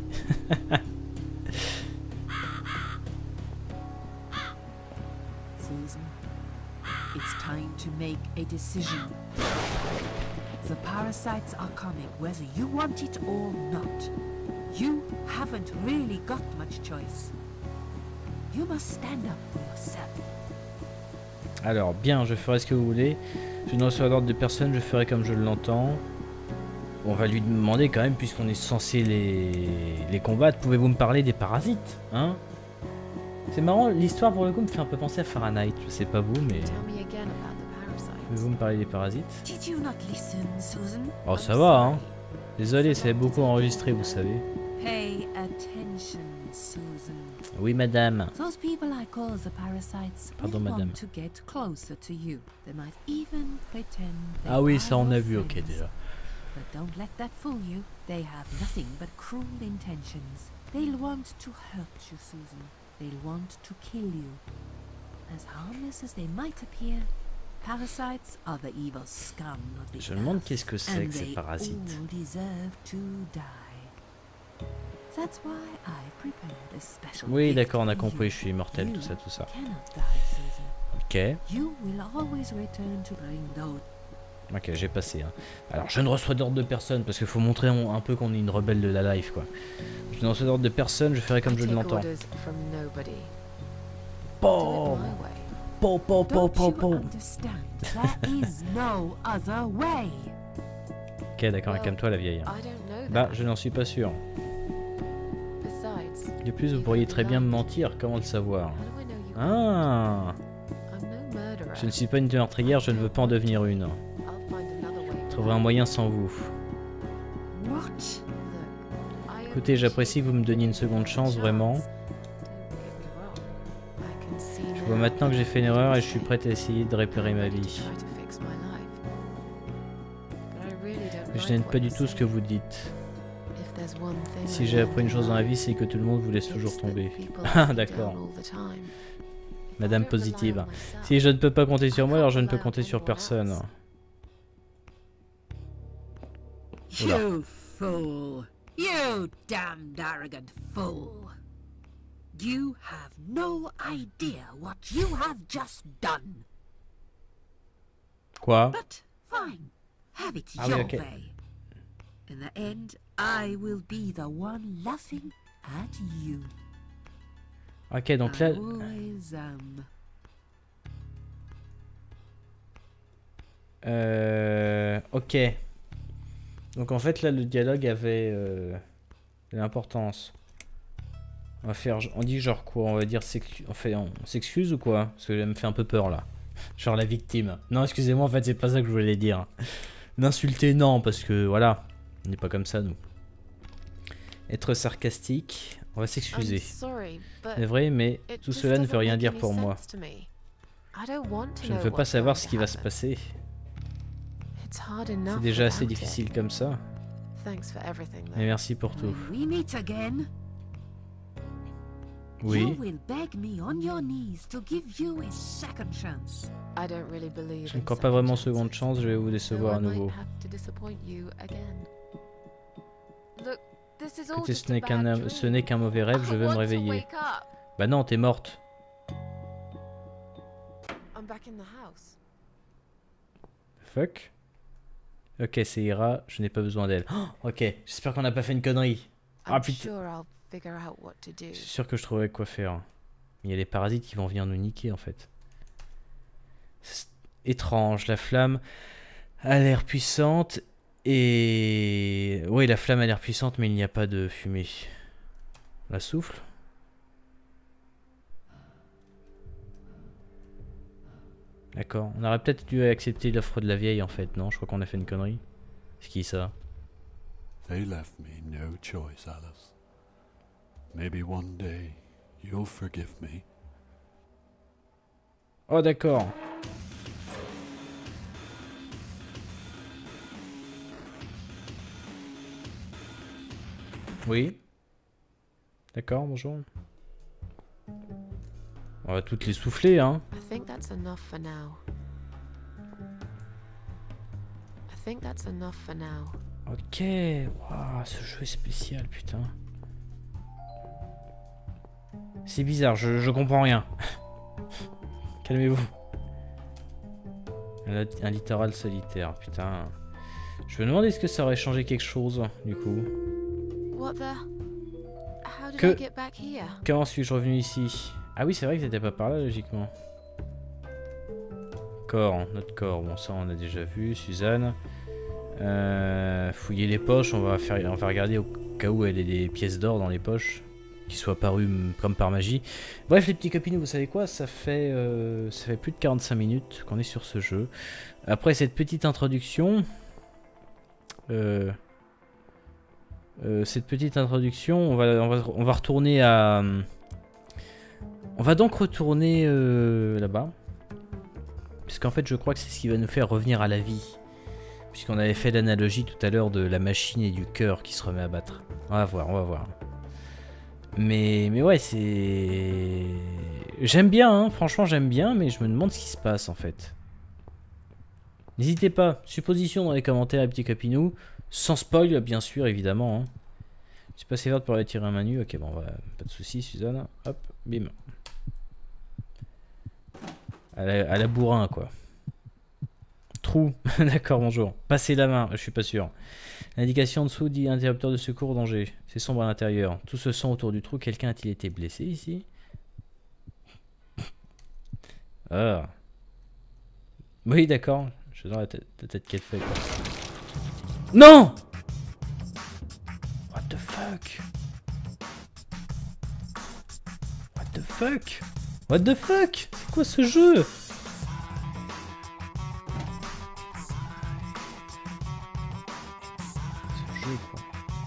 Susan, it's time to make a decision. The parasites are coming, whether you want it or not. You haven't really got much choice. You must stand up for yourself. Alors, bien, je ferai ce que vous voulez. Je ne reçois d'ordre de personne, je ferai comme je l'entends. On va lui demander quand même, puisqu'on est censé les combattre. Pouvez-vous me parler des parasites, hein? C'est marrant, l'histoire pour le coup me fait un peu penser à Fahrenheit. Je sais pas vous, mais... Tell me again about the Pouvez-vous me parler des parasites? Did you not listen, Susan? Oh, ça va, hein. Désolé, c'est beaucoup enregistré, vous savez. Pay attention, Susan. Oui, madame. Those people I call the parasites Pardon, will madame. want to get closer to you. They might even pretend they Ah oui, are ça on a your vu, ok, friends. déjà. But don't let that fool you. They have nothing but cruel intentions. They'll want to hurt you, Susan. They'll want to kill you. As harmless as they might appear, parasites are the evil scum of the Je me demande earth, qu'est-ce que c'est and que ces they parasites. all deserve to die. That's why I prepared a special Oui, gift d'accord, on a for compris, you. je suis immortel, You tout ça, tout ça. cannot die, Susan. Ok, You will always return to bring those. ok, j'ai passé. Hein. Alors, je ne reçois d'ordre de personne, parce qu'il faut montrer un peu qu'on est une rebelle de la life, quoi. Je ne reçois d'ordre de personne, je ferai comme I je take l'entends. orders from nobody. Do it Po, my way. po, po, po, Don't po, you po. understand? There is no other way. Ok, d'accord, calme-toi, la vieille. I don't know Bah, that. je n'en suis pas sûr. Besides, De plus, vous pourriez très bien me mentir, comment le savoir? how do I know you? Ah, I'm no murderer. je ne suis pas une meurtrière, je ne veux pas en devenir une. I'll find another way. Je trouverai un moyen sans vous. What? Look, I Écoutez, j'apprécie que vous me donniez une seconde chance, vraiment. Don't get me wrong. I can see Je vois now maintenant que j'ai fait une erreur et je suis that prête à essayer de réparer ma I'm ready to vie. try to fix my life. But I really don't Je like n'aime what pas du you tout ce say. que vous dites. If there's one thing Si I j'ai appris une learned chose in dans la life, vie, c'est que tout le monde vous laisse it's toujours that tomber. people Ah, let me d'accord. down all the time. If I Madame don't rely positive. on myself, Si je ne peux pas compter sur I moi, alors je ne can't peux rely on compter sur anyone personne. else. Oula. You fool! You damned arrogant fool! You have no idea what you have just done. Quoi? But fine, have it Ah oui, your ok. way. In the end, I will be the one laughing at you. Ok, donc là... I always am. Ok. Donc en fait là le dialogue avait de l'importance. On va faire, on dit genre quoi? On va dire on s'excuse ou quoi? Parce que ça me fait un peu peur là. Genre la victime. Non, excusez-moi, en fait c'est pas ça que je voulais dire. N'insulter non, parce que voilà, on n'est pas comme ça nous. Être sarcastique, on va s'excuser. I'm sorry, but C'est vrai, mais it tout just cela ne doesn't veut rien make dire any pour moi. sense to me. I don't want to Je ne know veux pas what's savoir going ce to qui va se happen. passer. It's hard enough C'est déjà assez without it. difficile comme ça. Thanks for everything, though. Mais merci pour tout. When we meet again, you Oui. will beg me on your knees to give you a second chance. I don't really believe Je ne in crois pas vraiment second seconde chances, chance, je vais vous so décevoir à I might nouveau. have to disappoint you again. Look, this is all Écoutez, just ce a n'est bad qu'un dream. mauvais rêve, je I veux me want to réveiller. wake up. Bah non, t'es morte. I'm back in the house. Fuck. Ok, c'est Ira, je n'ai pas besoin d'elle. Oh, ok, j'espère qu'on n'a pas fait une connerie. Ah I'm putain. sure I'll figure out what to do. Je suis sûr que je trouverai quoi faire. Il y a les parasites qui vont venir nous niquer en fait. C'est étrange, la flamme a l'air puissante et... Oui, la flamme a l'air puissante mais il n'y a pas de fumée. La souffle. D'accord, on aurait peut-être dû accepter l'offre de la vieille en fait, non? Je crois qu'on a fait une connerie. C'est qui ça? They left me no choice, Alice. Maybe one day you'll forgive me. Oh d'accord. Oui. D'accord, bonjour. On va toutes les souffler, hein. I think that's enough for now. I think that's enough for now. Ok. Waouh, ce jeu est spécial, putain. C'est bizarre, je comprends rien. Calmez-vous. Un littoral solitaire, putain. Je me demande est-ce que ça aurait changé quelque chose, du coup. What the? How did Que- I get back here? Comment suis-je revenu ici? Ah oui, c'est vrai que c'était pas par là, logiquement. Corps, notre corps. Bon, ça, on a déjà vu. Suzanne. Fouiller les poches. On va regarder au cas où elle ait des pièces d'or dans les poches. qui soit apparu comme par magie. Bref, les petits copinous, vous savez quoi, ça fait plus de 45 minutes qu'on est sur ce jeu. Après cette petite introduction, on va retourner à... On va donc retourner là-bas. Puisqu'en fait, je crois que c'est ce qui va nous faire revenir à la vie. Puisqu'on avait fait l'analogie tout à l'heure de la machine et du cœur qui se remet à battre. On va voir. Mais ouais, c'est... J'aime bien, hein. Franchement j'aime bien, mais je me demande ce qui se passe en fait. N'hésitez pas, supposition dans les commentaires, les petits copinous. Sans spoil, bien sûr, évidemment. Hein. Je suis passé vert pour aller tirer un manu. Ok, bon, pas de soucis, Suzanne. Hop, bim. À la bourrin, quoi. Trou. D'accord, bonjour. Passez la main, je suis pas sûr. L'indication en dessous dit interrupteur de secours danger. C'est sombre à l'intérieur. Tout se sent autour du trou. Quelqu'un a-t-il été blessé ici? Ah. Oui, d'accord. Je dans la tête qu'elle fait, quoi. Non! What the fuck? What the fuck? What the fuck? C'est quoi ce jeu? Ce jeu, quoi.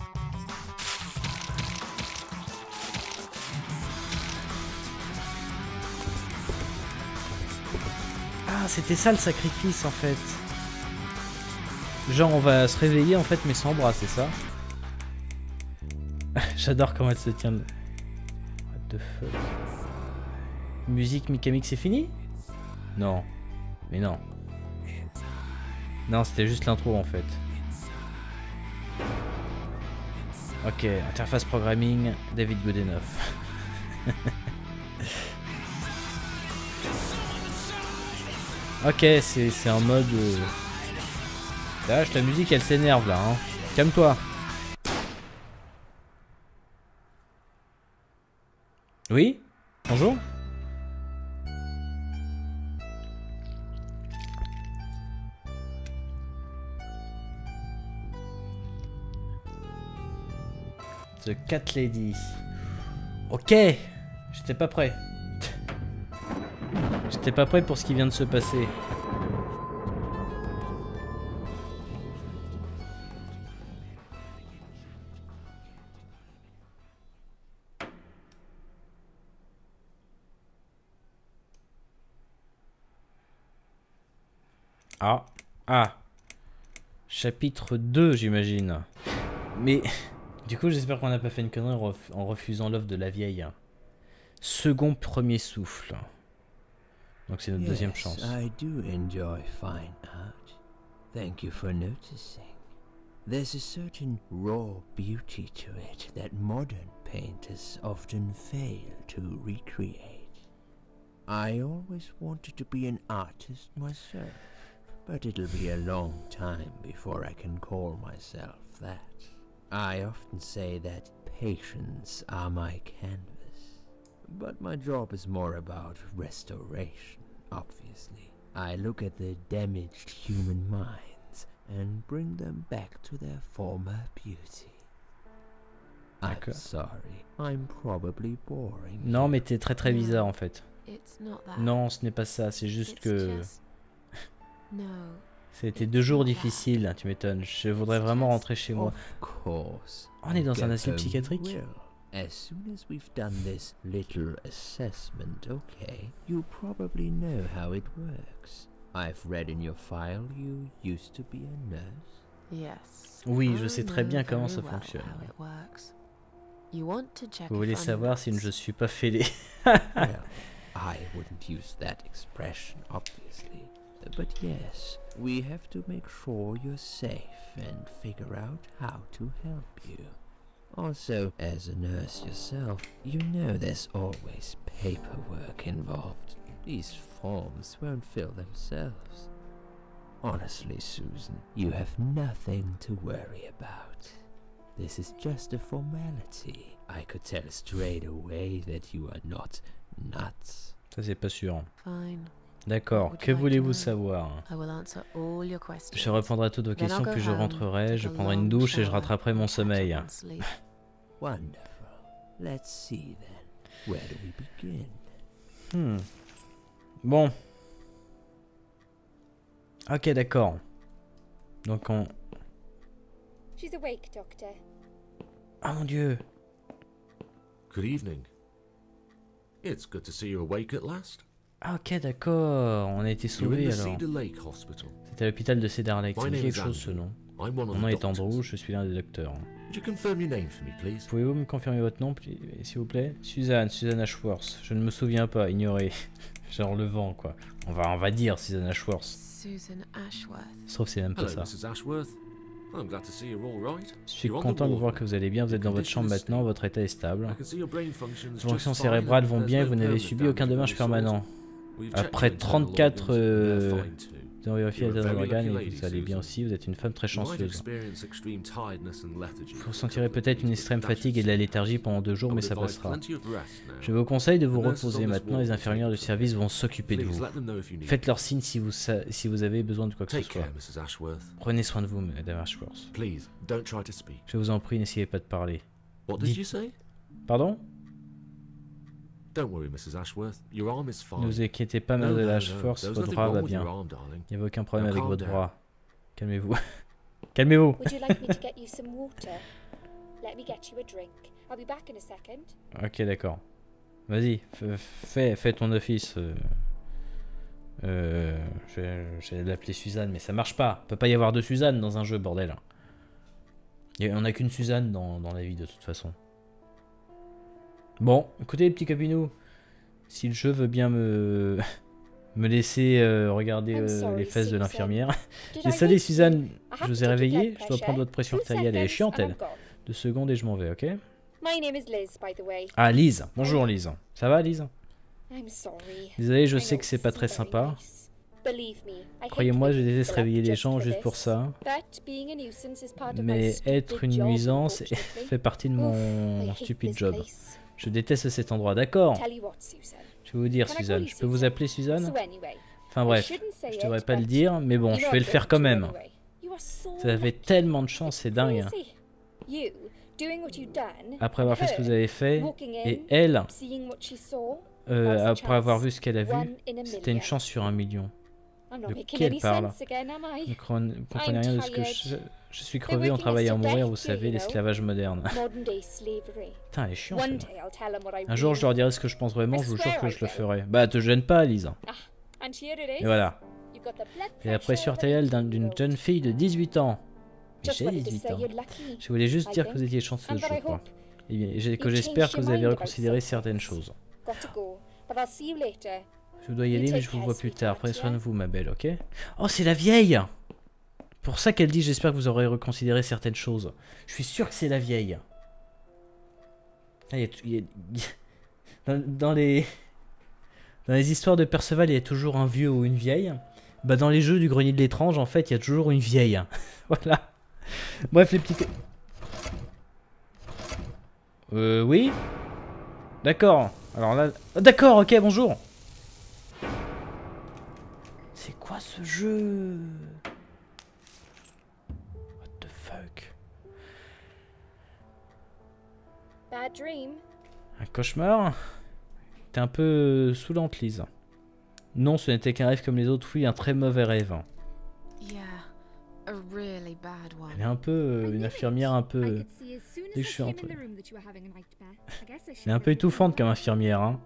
Ah, c'était ça le sacrifice en fait. Genre on va se réveiller en fait mais sans bras, c'est ça? J'adore comment elle se tient. What the fuck? Musique mécanique, c'est fini? Non. Mais non. Non, c'était juste l'intro en fait. Ok, interface programming, David Godenoff. Ok, c'est en mode... Lâche, la musique elle s'énerve là, hein. Calme-toi. Oui? Bonjour? The Cat Lady. Ok, j'étais pas prêt. J'étais pas prêt pour ce qui vient de se passer. Ah. Chapitre 2, j'imagine. Mais... Du coup, j'espère qu'on n'a pas fait une connerie en refusant l'offre de la vieille. Second premier souffle. Donc c'est notre deuxième chance. I do enjoy fine art. Thank you for noticing. There's a certain raw beauty to it that modern painters often fail to recreate. I always wanted to be an artist myself, but it'll be a long time before I can call myself that. I often say that patients are my canvas, but my job is more about restoration, obviously. I look at the damaged human minds and bring them back to their former beauty. I'm sorry, I'm probably boring. Non, mais t'es très bizarre en fait. It's not that. Non, ce n'est pas ça, c'est juste que... No. C'était 2 jours difficiles, tu m'étonnes. Je voudrais vraiment rentrer chez moi. Of course. On est dans un asile psychiatrique? As soon as we've done this little assessment, okay, you probably know how it works. I've read in your file you used to be a nurse. Yes. Oui, je sais très bien comment ça fonctionne. Vous voulez savoir si je ne suis pas fêlé? Well, I wouldn't use that expression, obviously. But yes, we have to make sure you're safe and figure out how to help you. Also, as a nurse yourself, you know there's always paperwork involved. These forms won't fill themselves. Honestly, Susan, you have nothing to worry about. This is just a formality. I could tell straight away that you are not nuts. Ça c'est pas sûr. Fine. D'accord, que voulez-vous savoir? Je répondrai à toutes vos questions, puis je rentrerai, je prendrai une douche et je rattraperai mon sommeil. Wonderful. Let's see then. Where do we begin? Bon. Ok, d'accord. Donc on... She's awake, Doctor. Ah mon dieu. Good evening. It's good to see you awake at last. Ah ok, d'accord. On a été You're in sauvés the alors. Cedar Lake Hospital. C'était à l'hôpital de Cedar Lake. Ça My me dit name quelque is chose ce Andrew. nom. I'm one of Mon nom the est Andrew, doctors. je suis l'un des docteurs. Would you confirm your name for me, please? Pouvez-vous me confirmer votre nom, s'il vous plaît? Suzanne Ashworth. Je ne me souviens pas, ignoré. Genre le vent, quoi. On va dire Suzanne Ashworth. Susan Ashworth. Sauf que c'est même pas Hello, ça. Mrs. Ashworth. I'm glad to see you're all right. Je suis You're on the content de ward voir now. que vous allez bien. Vous êtes dans votre chambre maintenant, votre état est stable. I can see your brain functions Vos just fonctions fine cérébrales and vont there's bien et no vous n'avez permanent subi aucun damage dommage of any sort. permanent. We've checked Après your internal 34 organs, they're fine too. Nous avons vérifié You're a l'état de very l'organe lucky et lady, vous allez bien Susan. aussi. Vous êtes une femme très You might chanceuse. experience extreme tiredness and lethargy. Vous ressentirez peut-être une extrême fatigue et de la léthargie pendant 2 jours, mais ça passera. Plenty of rest now. Je vous conseille de vous The nurses reposer on this maintenant. ward Les will infirmières take du care. service vont s'occuper de Please vous. let them know if you need Faites-leur signe si vous avez besoin de quoi que ce Take soit. care, Mrs. Ashworth. Prenez soin de vous, Madame Ashworth. Please, don't try to speak. Je vous en prie, n'essayez pas de parler. What did Dites- you say? Pardon? Don't worry, Mrs. Ashworth. Your arm is fine. Ne vous inquiétez pas, No, Madame no, no. Ashworth, There was votre nothing bras wrong va with your bien. arm, darling. Il n'y a aucun problème Now avec calm votre down. bras. Calmez-vous. Calmez-vous. Would you like me to get you some water? Let me get you a drink. I'll be back in a second. Ok, d'accord. Vas-y, fais ton office. J'allais l'appeler Suzanne, mais ça marche pas. Il peut pas y avoir deux Suzanne dans un jeu, bordel. On a qu'une Suzanne dans la vie, de toute façon. Bon, écoutez, les petits capinous. Si le jeu veut bien me laisser regarder les fesses de l'infirmière. Désolé, Suzanne, je vous ai réveillé. Je dois prendre votre pression artérielle. Elle est chiante, elle. 2 secondes et je m'en vais, ok? My name is Liz, by the way. Ah, Lise. Bonjour, Lise. Ça va, Lise? I'm sorry. Désolé, je I sais know que c'est this pas isn't très very sympa. nice. Believe me, I hate Croyez-moi, je waking déteste people up réveiller les just gens for juste pour this. ça. But being a nuisance is part of my Mais stupid être une job, nuisance unfortunately. fait partie de Oof, I mon hate stupide this job. place. Je déteste cet endroit, d'accord? Tell you what, Susan. Je vais vous dire, Can I Suzanne. call you Je peux vous Susan? appeler Suzanne? So anyway, Enfin I bref, shouldn't say je devrais it, pas le but dire, mais bon, you je know vais I'm le faire going quand to même. anyway. You are so Vous avez lucky. tellement de chance, c'est dingue. Crazy. You doing what you've done, Après avoir fait ce que vous her avez fait, walking in, et elle, seeing what she saw, that's a après avoir chance. vu ce qu'elle a vu, One in a c'était une million. chance sur 1 million. I'm not De making qui elle any parle? sense again, am I? Vous ne comprenez rien de ce que je suis crevé en waking us travaillant à to mourir, death vous here, savez, you know. l'esclavage moderne. Modern day slavery. Putain, elle est chiante. One celle-là. day I'll tell 'em what I Un jour, je really leur dirai ce que je pense vraiment, I je vous jure swear que I je le will. ferai. Bah, te gêne pas, Lisa. And here it is. Et voilà. You've got the blood Et la pressure pression of an artérielle 18-year-old. d'une jeune fille de 18 ans. Mais Just j'ai wanted to 18 say ans. you're lucky. Je voulais juste I dire que think. vous étiez And chanceuse, that je I crois. hope Et bien, que you've j'espère changed que vous your avez mind about reconsidéré something. certaines choses. Got to go, but I'll see you later. Je dois y You aller, mais take je vous care, vois plus tard. sweetheart, Prenez soin de yeah? vous, ma belle, ok? Oh, c'est la vieille! Pour ça qu'elle dit, j'espère que vous aurez reconsidéré certaines choses. Je suis sûr que c'est la vieille. Ah, dans les histoires de Perceval, il y a toujours un vieux ou une vieille. Bah, dans les jeux du Grenier de l'étrange, en fait, il y a toujours une vieille. Voilà. Bref, les petits... Oui? D'accord. Alors là... D'accord, ok, bonjour. C'est quoi ce jeu? What the fuck? Bad dream. Un cauchemar? T'es un peu saoulante, Lise. Non, ce n'était qu'un rêve comme les autres. Oui, un très mauvais rêve. Yeah, a really bad one. Elle est un peu... une infirmière un peu... Dès que je suis entré. Elle est un peu étouffante comme infirmière, hein.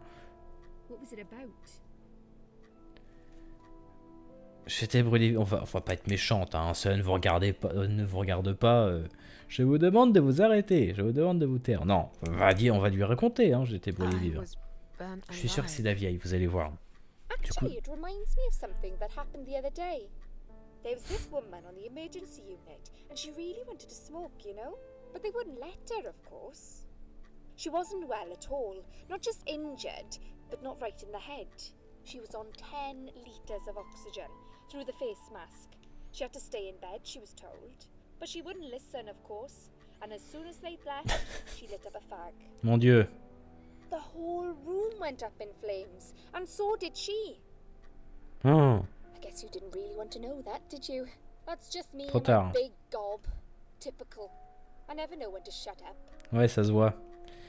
J'étais brûlé. On va pas être méchante, hein. Ça ne vous regarde pas. Je vous demande de vous arrêter. Je vous demande de vous taire. Non, on va lui raconter, hein. J'étais brûlé I vivre. was burnt Je suis sûr que c'est alive. la vieille, vous allez voir. Actually, it reminds me of something that happened the other day. There was this woman on the emergency unit, and she really wanted to smoke, you know? But they wouldn't let her, of course. She wasn't well at all, not just injured, but not right in the head. She was on 10 litres of oxygen through the face mask. She had to stay in bed, she was told. But she wouldn't listen, of course. And as soon as they'd left, she lit up a fag. Mon Dieu. The whole room went up in flames, and so did she. Oh. I guess you didn't really want to know that, did you? That's just me Trop and my tard. big gob. Typical. I never know when to shut up. Ouais, ça se voit.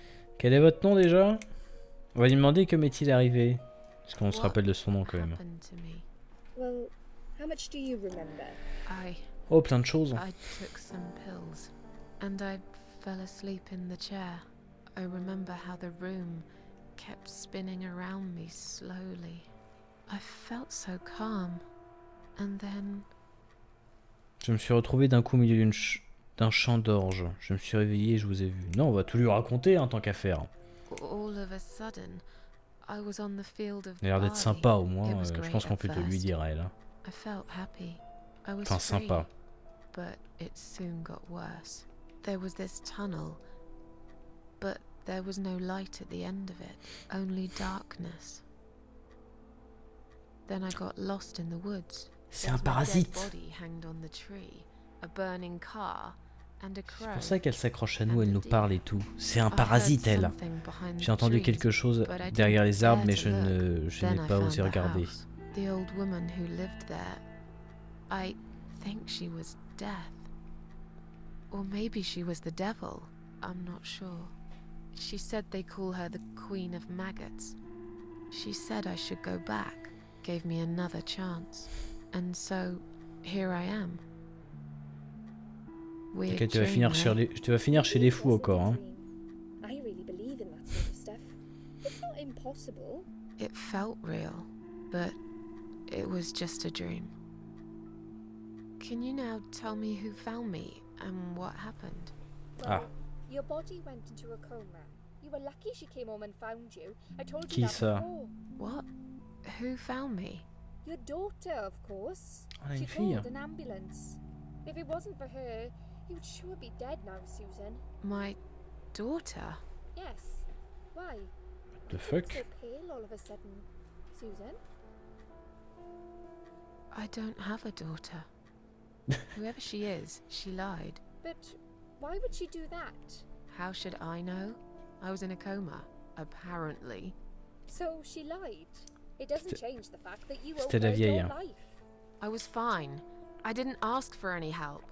Quel est votre nom déjà? On va lui demander que m'est-il arrivé. Parce qu'on se What rappelle de son nom quand même. happened to me? Well, how much do you remember? Oh, plein de choses. I took some pills and I fell asleep in the chair. I remember how the room kept spinning around me slowly. I felt so calm. And then Je me suis retrouvé d'un coup au milieu d'un champ d'orge. Je me suis réveillé et je vous ai vu. Non, on va tout lui raconter en tant qu'affaire. all of a sudden I was on the field of Il a l'air d'être barley. sympa au It moins. was Je great pense qu'on at peut te lui first. dire à elle. Hein. I felt happy. I was Enfin, free, sympa. but it soon got worse. There was this tunnel, but there was no light at the end of it, only darkness. Then I got lost in the woods. C'est un There's my dead parasite. body hanged on the tree, a burning car, and a crow. C'est pour ça qu'elle s'accroche à nous, elle nous parle et tout. C'est un parasite, elle. J'ai entendu quelque chose derrière les arbres, mais je n'ai pas osé regarder. The old woman who lived there, I think she was death. Or maybe she was the devil. I'm not sure. She said they call her the Queen of Maggots. She said I should go back, gave me another chance. And so, here I am. Weird Ok, tu vas dream, finir chez les fous encore. Hein. I really believe in that sort of stuff. It's not impossible. It felt real, but it was just a dream. Can you now tell me who found me and what happened? Well, your body went into a coma. You were lucky she came home and found you. I told Qui you that ça? before. What? Who found me? Your daughter, of course. Ah, She une fille. called an ambulance. If it wasn't for her, you would sure be dead now, Susan. My daughter? Yes. Why? The You fuck? look so pale all of a sudden, Susan. I don't have a daughter. Whoever she is, she lied. But why would she do that? How should I know? I was in a coma, apparently. So she lied. It doesn't change the fact that you C'était la owed her vieille, your hein. life. I was fine. I didn't ask for any help.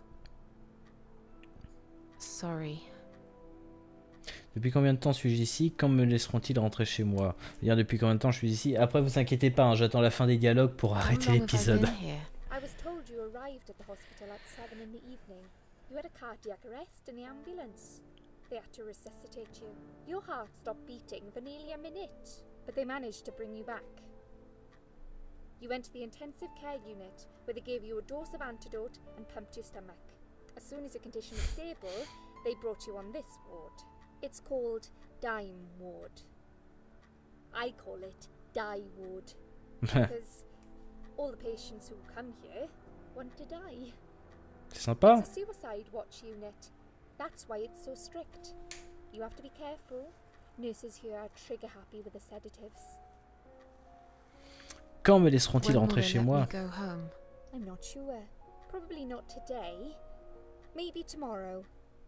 Sorry. Depuis combien de temps suis-je ici? Quand me laisseront-ils rentrer chez moi? C'est-à-dire depuis combien de temps je suis ici? Après, vous inquiétez pas, hein, j'attends la fin des dialogues pour How arrêter long have I l'épisode. been here? I was told you arrived at the hospital at 7 in the evening. You had a cardiac arrest in the ambulance. They had to resuscitate you. Your heart stopped beating for nearly a minute, but they managed to bring you back. You went to the intensive care unit, where they gave you a dose of antidote and pumped your stomach. As soon as your condition was stable, they brought you on this ward. It's called Dime Ward. I call it Die Ward, because all the patients who come here want to die. C'est sympa. It's a suicide watch unit. That's why it's so strict. You have to be careful. Nurses here are trigger happy with the sedatives. Quand me laisseront-ils When will rentrer they chez let moi? me go home? I'm not sure. Probably not today. Maybe tomorrow.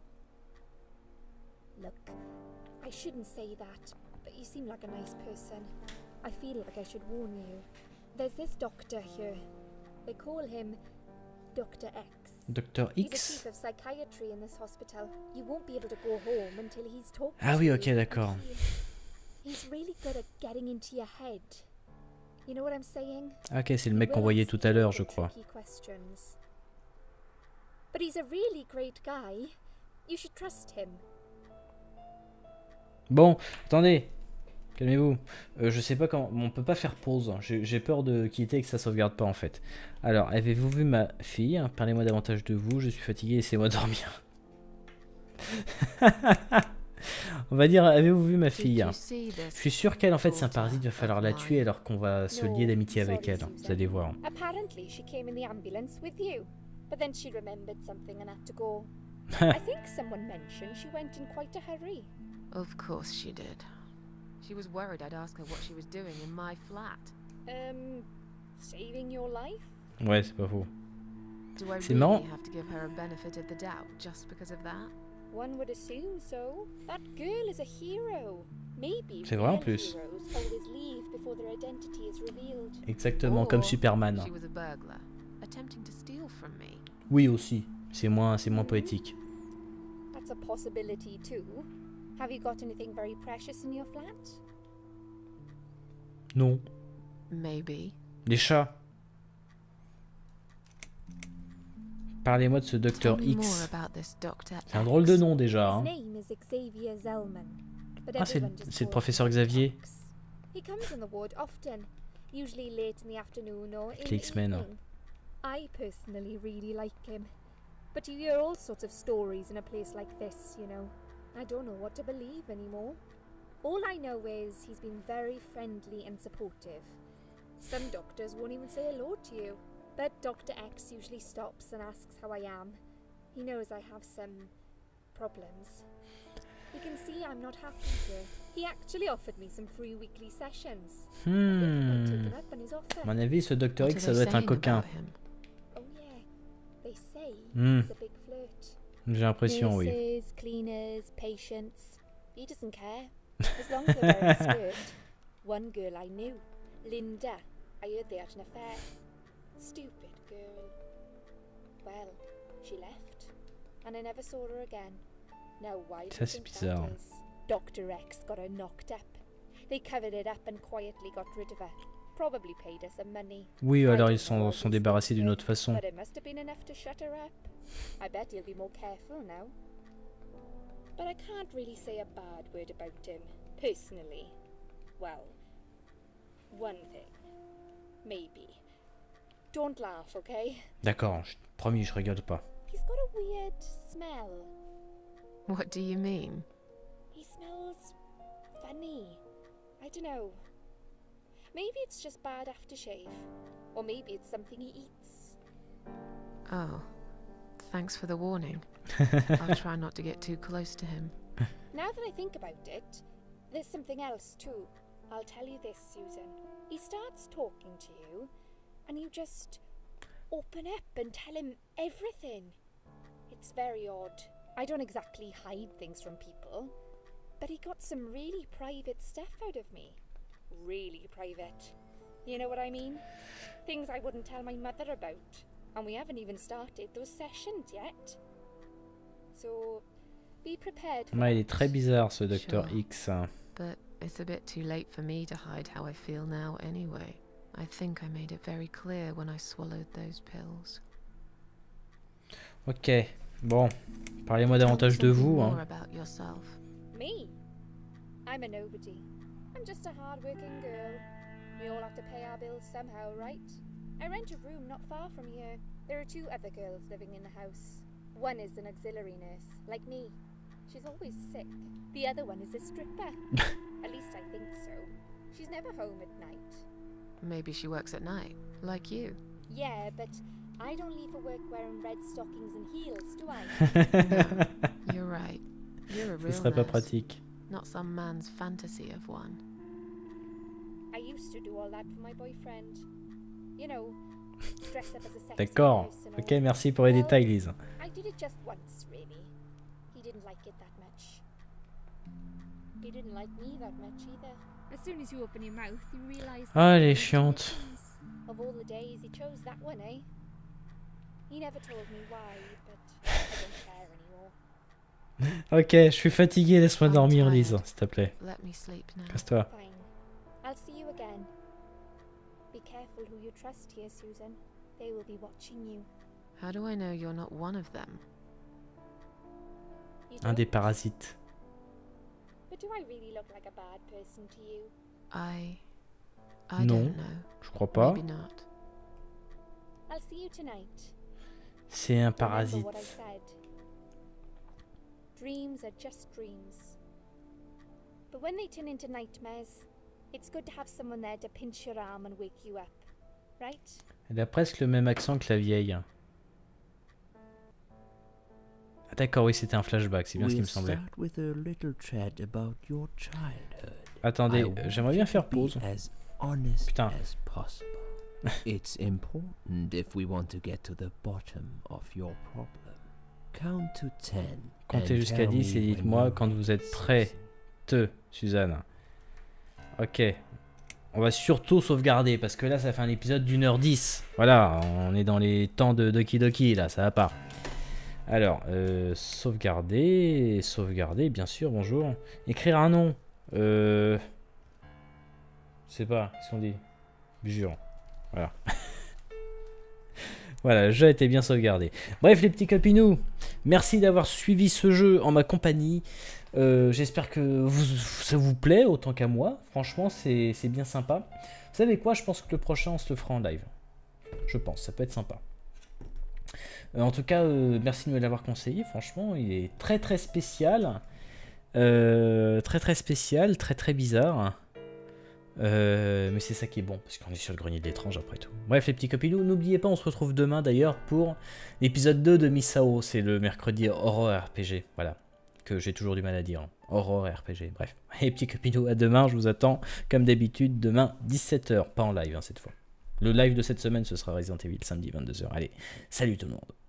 Look, I shouldn't say that, but you seem like a nice person. I feel like I should warn you. There's this doctor here. They call him Dr. X. Docteur He's the X? chief of psychiatry in this hospital. You won't be able to go home until he's talked Ah to oui, you, ok, and d'accord. He's really good at getting into your head. You know what I'm saying? Ah, ok, c'est le He mec will qu'on voyait ask tout you à l'heure, all je the crois. tricky questions. But he's a really great guy. You should trust him. Bon, attendez. Calmez-vous. Je sais pas quand... On peut pas faire pause. J'ai peur de quitter et que ça sauvegarde pas en fait. Alors, avez-vous vu ma fille? Parlez-moi davantage de vous. Je suis fatigué, laissez-moi dormir. On va dire, avez-vous vu ma Did fille? you see Je this suis sûr qu'elle en fait c'est un daughter parasite, il va falloir of la mine? tuer alors qu'on va se lier d'amitié avec elle. Vous allez voir. Apparently, she came in the ambulance with you, but then she remembered something and had to go. I think someone mentioned she went in quite a hurry. Of course she did. She was worried I'd ask her what she was doing in my flat. Saving your life? Ouais, c'est pas faux. Do I C'est really marrant. have to give her a benefit of the doubt just because of that? One would assume so. That girl is a hero. Maybe C'est vrai en real plus. heroes always leave before their identity is revealed. Exactement comme Or Superman. She was a burglar, attempting to steal from me. Oui aussi. C'est moins poétique. That's a possibility too. Have you got anything very precious in your flat? Non. Maybe. Des chats. Parlez-moi de ce Docteur Tell me more X. about this Dr. C'est un drôle de X. nom déjà. His Hein. name is Xavier Zellman. But Ah, c'est everyone just le calls professeur him Xavier. X. He comes in the ward often, usually late in the afternoon or in Avec the les X-Men. evening. I personally really like him. But you hear all sorts of stories in a place like this, you know. I don't know what to believe anymore. All I know is he's been very friendly and supportive. Some doctors won't even say hello to you. But Dr. X usually stops and asks how I am. He knows I have some problems. He can see I'm not happy here. He actually offered me some free weekly sessions. I think I might take it up on his offer. À mon avis, ce Docteur What X, are ça they doit être un saying coquin. about him? Oh yeah, they say Hmm. he's a big flirt. J'ai l'impression, oui. Nurses, cleaners, patients. He doesn't care. As long as they're wearing a skirt. One girl I knew, Linda, I heard they had an affair. Stupid girl. Well, she left, and I never saw her again. Now why do Ça, you c'est think bizarre. that is? Dr. X got her knocked up. They covered it up and quietly got rid of her. Probably paid her some money. Oui, I alors don't ils know all sont these débarrassés things, d'une autre façon. but it must have been enough to shut her up. I bet he'll be more careful now. But I can't really say a bad word about him, personally. Well, one thing. Maybe. Don't laugh, okay? D'accord, promis, je rigole pas. He's got a weird smell. What do you mean? He smells funny. I don't know. Maybe it's just bad aftershave. Or maybe it's something he eats. Oh, thanks for the warning. I'll try not to get too close to him. Now that I think about it, there's something else too. I'll tell you this, Susan. He starts talking to you, and you just open up and tell him everything. It's very odd. I don't exactly hide things from people, but he got some really private stuff out of me. Really private. You know what I mean? Things I wouldn't tell my mother about. And we haven't even started those sessions yet. So, be prepared for Ouais, il est that. très bizarre ce Docteur Sure. X. But it's a bit too late for me to hide how I feel now anyway. I think I made it very clear when I swallowed those pills. Ok, bon, parlez-moi davantage de Tell me vous. something more Hein. about yourself. Me? I'm a nobody. I'm just a hard-working girl. We all have to pay our bills somehow, right? I rent a room not far from here. There are 2 other girls living in the house. One is an auxiliary nurse, like me. She's always sick. The other one is a stripper. At least I think so. She's never home at night. Maybe she works at night, like you. Yeah, but I don't leave for work wearing red stockings and heels, do I? You're right. You're a Ce real serait pas nurse, pratique. not some man's fantasy of one. I used to do all that for my boyfriend. You know, dress up as a sexy D'accord. nurse and all Ok, that. merci pour les Well, détails, Lise. I did it just once, really. He didn't like it that much. He didn't like me that much either. As soon as you open your mouth, you realize. Ah, elle est chiante. Of all the days, he chose that one, eh? He never told me why, but I don't care anymore. Ok, je suis fatigué, laisse-moi I'm dormir, tired. Lise, s'il te plaît. Let me sleep now. Casse-toi. Fine. I'll see you again. Be careful who you trust here, Susan. They will be watching you. How do I know you're not one of them? You Un des don't? parasites. But do I really look like a bad person to you? I Non, don't know. je crois pas. Maybe not. I'll see you tonight. C'est un Remember parasite. what I said. Dreams are just dreams. But when they turn into nightmares, it's good to have someone there to pinch your arm and wake you up, right? Elle a presque le même accent que la vieille. Ah, d'accord, oui, c'était un flashback, c'est bien ce qui me We'll semblait. start with a little chat about your childhood. Attendez, I want j'aimerais bien you faire to be pause. as honest Putain. as possible. It's important if we want to get to the bottom of your problem. Count to 10. Comptez and jusqu'à tell 10 me et when dites-moi you're quand vous êtes ready. prêt. Suzanne. Ok. On va surtout sauvegarder parce que là ça fait un épisode d'1h10. Voilà, on est dans les temps de Doki Doki là, ça va pas. Sauvegarder, sauvegarder, bien sûr, bonjour. Écrire un nom. Je sais pas, ce qu'on dit. Jure. Voilà. Voilà, le jeu a été bien sauvegardé. Bref, les petits copinous, merci d'avoir suivi ce jeu en ma compagnie. J'espère que ça vous plaît autant qu'à moi. Franchement, c'est bien sympa. Vous savez quoi? Je pense que le prochain, on se le fera en live. Je pense, ça peut être sympa. En tout cas, merci de me l'avoir conseillé. Franchement, il est très très spécial. Très spécial, très bizarre. Mais c'est ça qui est bon, parce qu'on est sur le grenier de l'étrange après tout. Bref, les petits copinous, n'oubliez pas, on se retrouve demain d'ailleurs pour l'épisode 2 de Misao. C'est le mercredi Horror RPG. Voilà, que j'ai toujours du mal à dire. Horror RPG, bref. Les petits copinous, à demain, je vous attends comme d'habitude, demain 17h, pas en live cette fois. Le live de cette semaine, ce sera Resident Evil, samedi 22h. Allez, salut tout le monde.